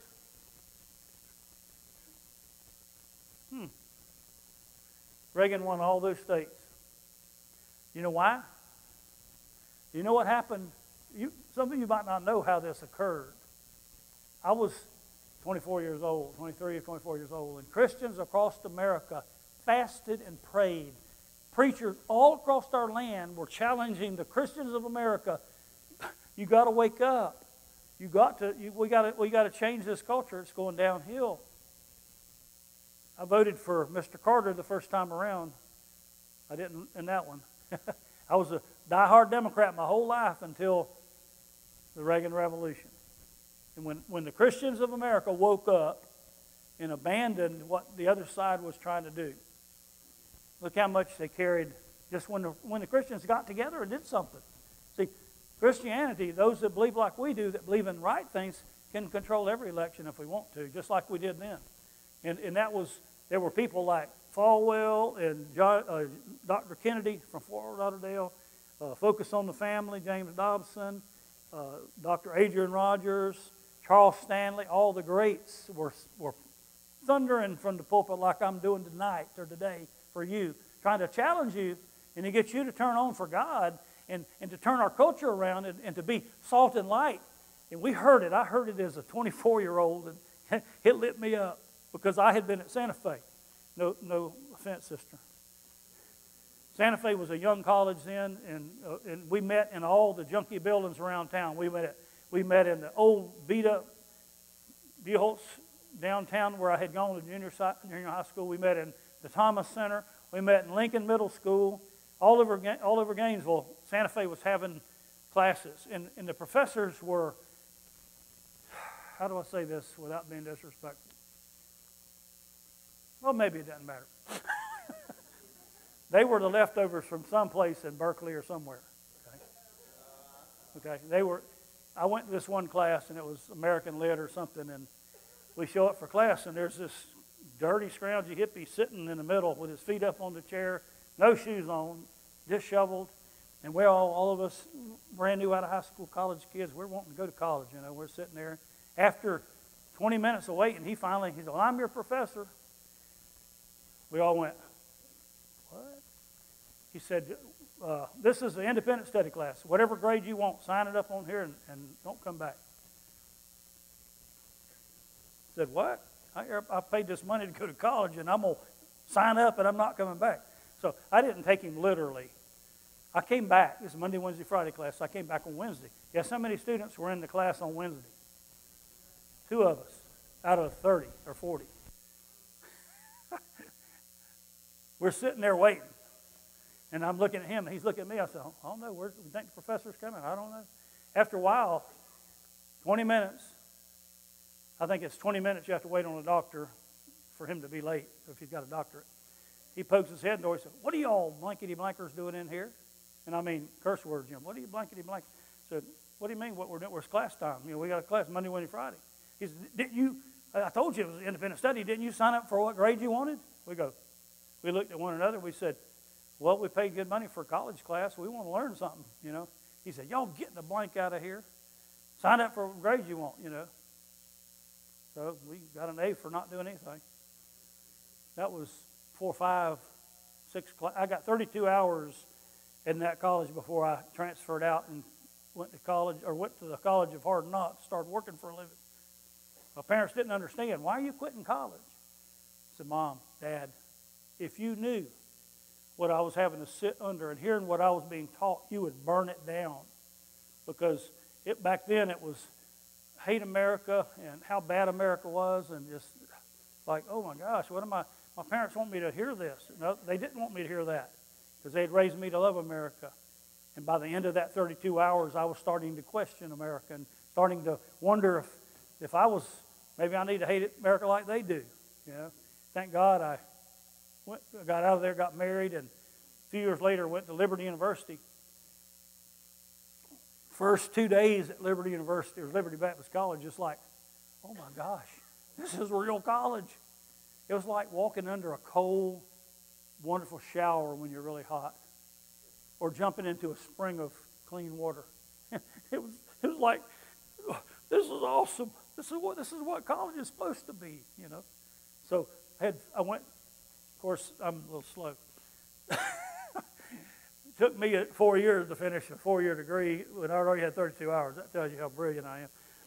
[SPEAKER 15] Hmm. Reagan won all those states. You know why? You know what happened? You, some of you might not know how this occurred. I was twenty-four years old, twenty-three or twenty-four years old, and Christians across America fasted and prayed. Preachers all across our land were challenging the Christians of America. You got to wake up. You got to. You, we got to. We got to change this culture. It's going downhill. I voted for Mister Carter the first time around. I didn't in that one. I was a diehard Democrat my whole life until the Reagan Revolution. And when, when the Christians of America woke up and abandoned what the other side was trying to do, look how much they carried just when the, when the Christians got together and did something. See, Christianity, those that believe like we do, that believe in right things, can control every election if we want to, just like we did then. And, and that was, there were people like Falwell and John, uh, Doctor Kennedy from Fort Lauderdale, uh, Focus on the Family, James Dobson, uh, Doctor Adrian Rogers, Charles Stanley, all the greats were, were thundering from the pulpit like I'm doing tonight or today for you, trying to challenge you and to get you to turn on for God and, and to turn our culture around and, and to be salt and light. And we heard it. I heard it as a twenty-four-year-old, and it lit me up because I had been at Santa Fe. No, no offense, sister. Santa Fe was a young college then, and, uh, and we met in all the junky buildings around town. We met at, we met in the old beat-up Buholtz downtown where I had gone to junior, junior high school. We met in the Thomas Center. We met in Lincoln Middle School. All over, all over Gainesville, Santa Fe was having classes. And, and the professors were, how do I say this without being disrespectful? Well, maybe it doesn't matter. They were the leftovers from someplace in Berkeley or somewhere. Okay? Okay, they were, I went to this one class, and it was American Lit or something, and we show up for class, and there's this dirty, scroungy hippie sitting in the middle with his feet up on the chair, no shoes on, just shoveled, and we're all, all of us brand new out of high school, college kids, we're wanting to go to college, you know, we're sitting there. After twenty minutes of waiting, he finally, he said, well, I'm your professor. We all went, what? He said, uh, this is an independent study class. Whatever grade you want, sign it up on here and, and don't come back. I said, what? I, I paid this money to go to college, and I'm going to sign up, and I'm not coming back. So I didn't take him literally. I came back. This is Monday, Wednesday, Friday class. So I came back on Wednesday. Guess how many students were in the class on Wednesday? Two of us out of thirty or forty. We're sitting there waiting. And I'm looking at him, and he's looking at me. I said, I don't know. Where do you think the professor's coming? I don't know. After a while, twenty minutes, I think it's twenty minutes you have to wait on a doctor for him to be late, if he's got a doctorate. He pokes his head in the door. He said, what are y'all blankety-blankers doing in here? And I mean, curse words, you know, what are you blankety-blank? I said, what do you mean what we're doing? Where's class time? You know, we got a class Monday, Wednesday, Friday. He said, didn't you, I told you it was an independent study. Didn't you sign up for what grade you wanted? We go, we looked at one another. We said, well, we paid good money for a college class. We want to learn something, you know. He said, y'all get the blank out of here. Sign up for what grade you want, you know. So we got an A for not doing anything. That was four, five, six, I got thirty-two hours in that college before I transferred out and went to college, or went to the College of Hard Knocks, started working for a living. My parents didn't understand. Why are you quitting college? I said, Mom, Dad, if you knew what I was having to sit under and hearing what I was being taught, you would burn it down. Because it, back then it was hate America and how bad America was, and just like, oh my gosh, what am I? My parents want me to hear this. No, they didn't want me to hear that, because they had raised me to love America. And by the end of that thirty-two hours, I was starting to question America and starting to wonder if, if I was, maybe I need to hate America like they do. You know, thank God I went, got out of there, got married, and a few years later went to Liberty University. First two days at Liberty University, or Liberty Baptist College, just like, oh my gosh, this is real college. It was like walking under a cold, wonderful shower when you're really hot, or jumping into a spring of clean water. It was, it was like, oh, this is awesome. This is what this is what college is supposed to be, you know. So I had I went. Of course, I'm a little slow. It took me four years to finish a four-year degree when I already had thirty-two hours. That tells you how brilliant I am.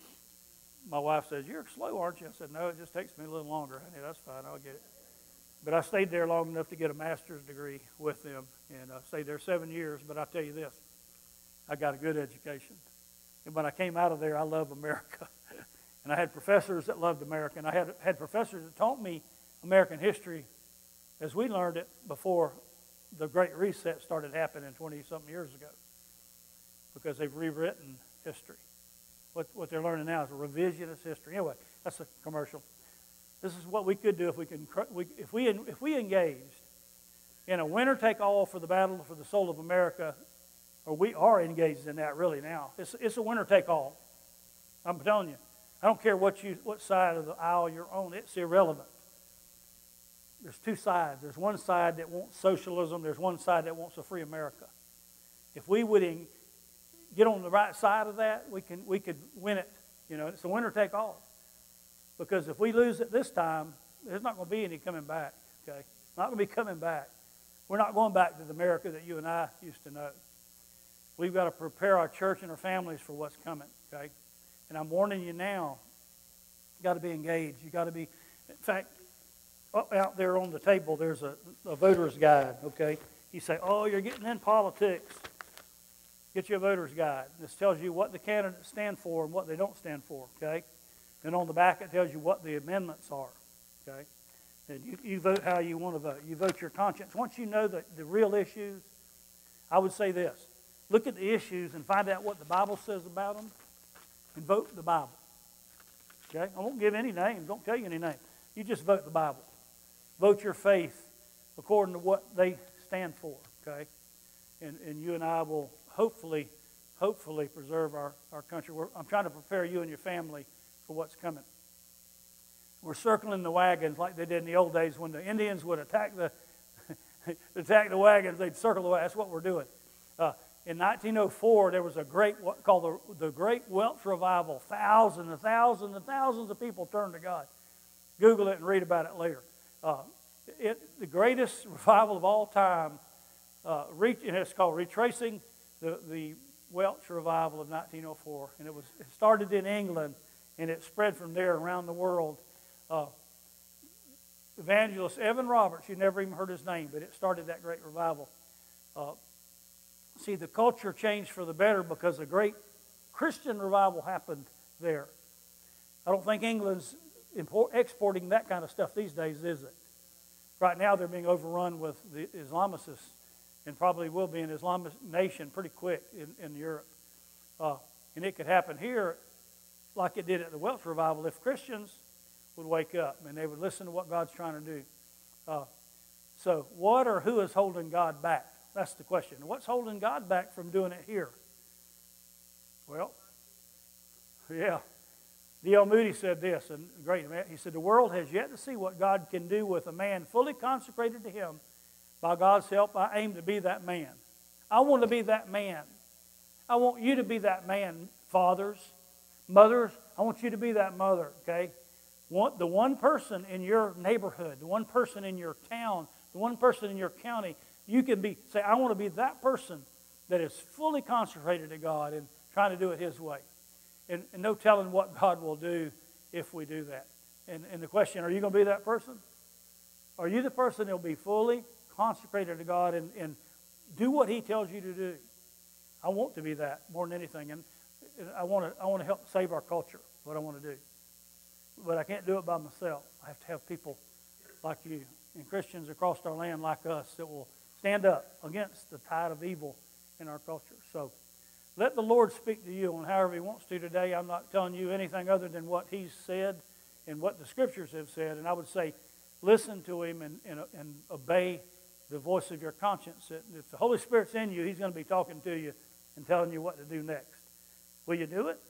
[SPEAKER 15] My wife says, you're slow, aren't you? I said, no, it just takes me a little longer. I said, that's fine, I'll get it. But I stayed there long enough to get a master's degree with them, and I stayed there seven years. But I'll tell you this, I got a good education. And when I came out of there, I love America. And I had professors that loved America, and I had, had professors that taught me American history as we learned it before the Great Reset started happening twenty-something years ago, because they've rewritten history. What, what they're learning now is a revisionist history. Anyway, that's a commercial. This is what we could do if we can, we, if we if we engaged in a winner-take-all for the battle for the soul of America, or we are engaged in that really now. It's it's a winner-take-all. I'm telling you, I don't care what you what side of the aisle you're on. It's irrelevant. There's two sides. There's one side that wants socialism. There's one side that wants a free America. If we would en- get on the right side of that, we can we could win it. You know, it's a winner-take-all. Because if we lose it this time, there's not going to be any coming back, okay? Not going to be coming back. We're not going back to the America that you and I used to know. We've got to prepare our church and our families for what's coming, okay? And I'm warning you now, you've got to be engaged. You've got to be, in fact, out there on the table, there's a, a voter's guide, okay? You say, oh, you're getting in politics. Get you a voter's guide. This tells you what the candidates stand for and what they don't stand for, okay? And on the back, it tells you what the amendments are, okay? And you, you vote how you want to vote. You vote your conscience. Once you know the, the real issues, I would say this. Look at the issues and find out what the Bible says about them and vote the Bible, okay? I won't give any names. Don't tell you any names. You just vote the Bible. Vote your faith according to what they stand for, okay? And, and you and I will hopefully, hopefully preserve our, our country. We're, I'm trying to prepare you and your family for what's coming. We're circling the wagons like they did in the old days when the Indians would attack the attack the wagons. They'd circle the wagons. That's what we're doing. Uh, in nineteen oh four, there was a great what called the, the Great Welsh Revival. Thousands and thousands and thousands of people turned to God. Google it and read about it later. Uh, it, the greatest revival of all time. Uh, re, and it's called Retracing the, the Welsh Revival of nineteen oh four, and it was it started in England. And it spread from there around the world. Uh, evangelist Evan Roberts, you never even heard his name, but it started that great revival. Uh, see, the culture changed for the better because a great Christian revival happened there. I don't think England's import, exporting that kind of stuff these days, is it? Right now they're being overrun with the Islamicists and probably will be an Islamic nation pretty quick in, in Europe. Uh, and it could happen here like it did at the Welsh revival if Christians would wake up and they would listen to what God's trying to do. Uh, so what or who is holding God back? That's the question. What's holding God back from doing it here? Well, yeah. D L Moody said this, and great, he said, the world has yet to see what God can do with a man fully consecrated to him. By God's help, I aim to be that man. I want to be that man. I want you to be that man, fathers, mothers. I want you to be that mother, okay? Want the one person in your neighborhood, the one person in your town, the one person in your county, you can be, say, I want to be that person that is fully consecrated to God and trying to do it His way. And, and no telling what God will do if we do that. And, and the question, are you going to be that person? Are you the person that will be fully consecrated to God and, and do what He tells you to do? I want to be that more than anything. And I want to, I want to help save our culture, what I want to do. But I can't do it by myself. I have to have people like you and Christians across our land like us that will stand up against the tide of evil in our culture. So let the Lord speak to you on however He wants to today. I'm not telling you anything other than what He's said and what the Scriptures have said. And I would say listen to Him and, and, and obey the voice of your conscience. If the Holy Spirit's in you, He's going to be talking to you and telling you what to do next. Will you do it?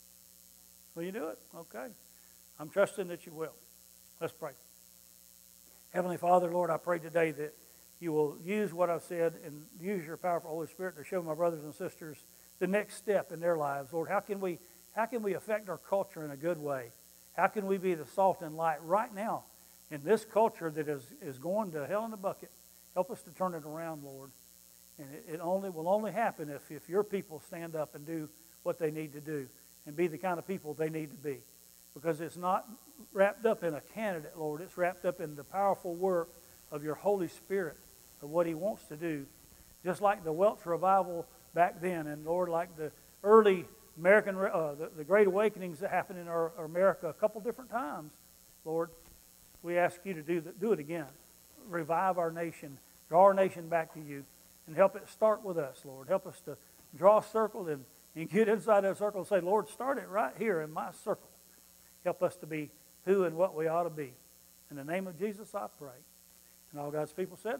[SPEAKER 15] Will you do it? Okay. I'm trusting that you will. Let's pray. Heavenly Father, Lord, I pray today that you will use what I've said and use your powerful Holy Spirit to show my brothers and sisters the next step in their lives. Lord, how can we, how can we affect our culture in a good way? How can we be the salt and light right now in this culture that is, is going to hell in a bucket? Help us to turn it around, Lord. And it, it only will only happen if, if your people stand up and do what they need to do and be the kind of people they need to be. Because it's not wrapped up in a candidate, Lord. It's wrapped up in the powerful work of your Holy Spirit, of what He wants to do. Just like the Welsh revival back then, and Lord, like the early American, uh, the, the great awakenings that happened in our, our America a couple different times, Lord, we ask you to do, the, do it again. Revive our nation, draw our nation back to you, and help it start with us, Lord. Help us to draw a circle and, and get inside that circle and say, Lord, start it right here in my circle. Help us to be who and what we ought to be. In the name of Jesus, I pray. And all God's people said,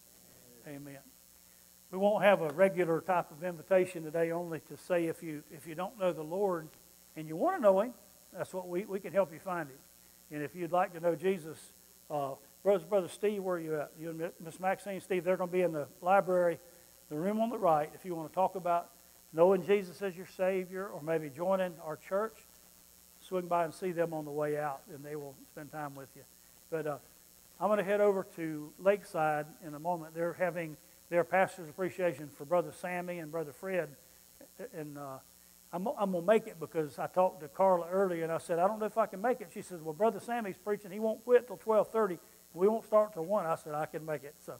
[SPEAKER 15] amen. We won't have a regular type of invitation today, only to say if you if you don't know the Lord and you want to know Him, that's what we, we can help you find Him. And if you'd like to know Jesus, uh, Brother, Brother Steve, where are you at? You and Miss Maxine, Steve, they're going to be in the library, the room on the right. If you want to talk about knowing Jesus as your Savior or maybe joining our church, swing by and see them on the way out, and they will spend time with you. But uh, I'm going to head over to Lakeside in a moment. They're having their pastor's appreciation for Brother Sammy and Brother Fred. And uh, I'm, I'm going to make it because I talked to Carla earlier, and I said, I don't know if I can make it. She says, well, Brother Sammy's preaching. He won't quit till twelve thirty. We won't start till one. I said, I can make it. So,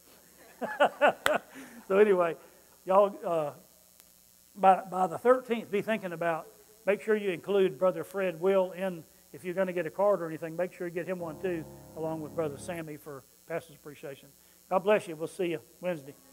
[SPEAKER 15] so anyway, y'all, uh, by, by the thirteenth, be thinking about, make sure you include Brother Fred Will in, if you're going to get a card or anything, make sure you get him one too, along with Brother Sammy for pastor's appreciation. God bless you. We'll see you Wednesday.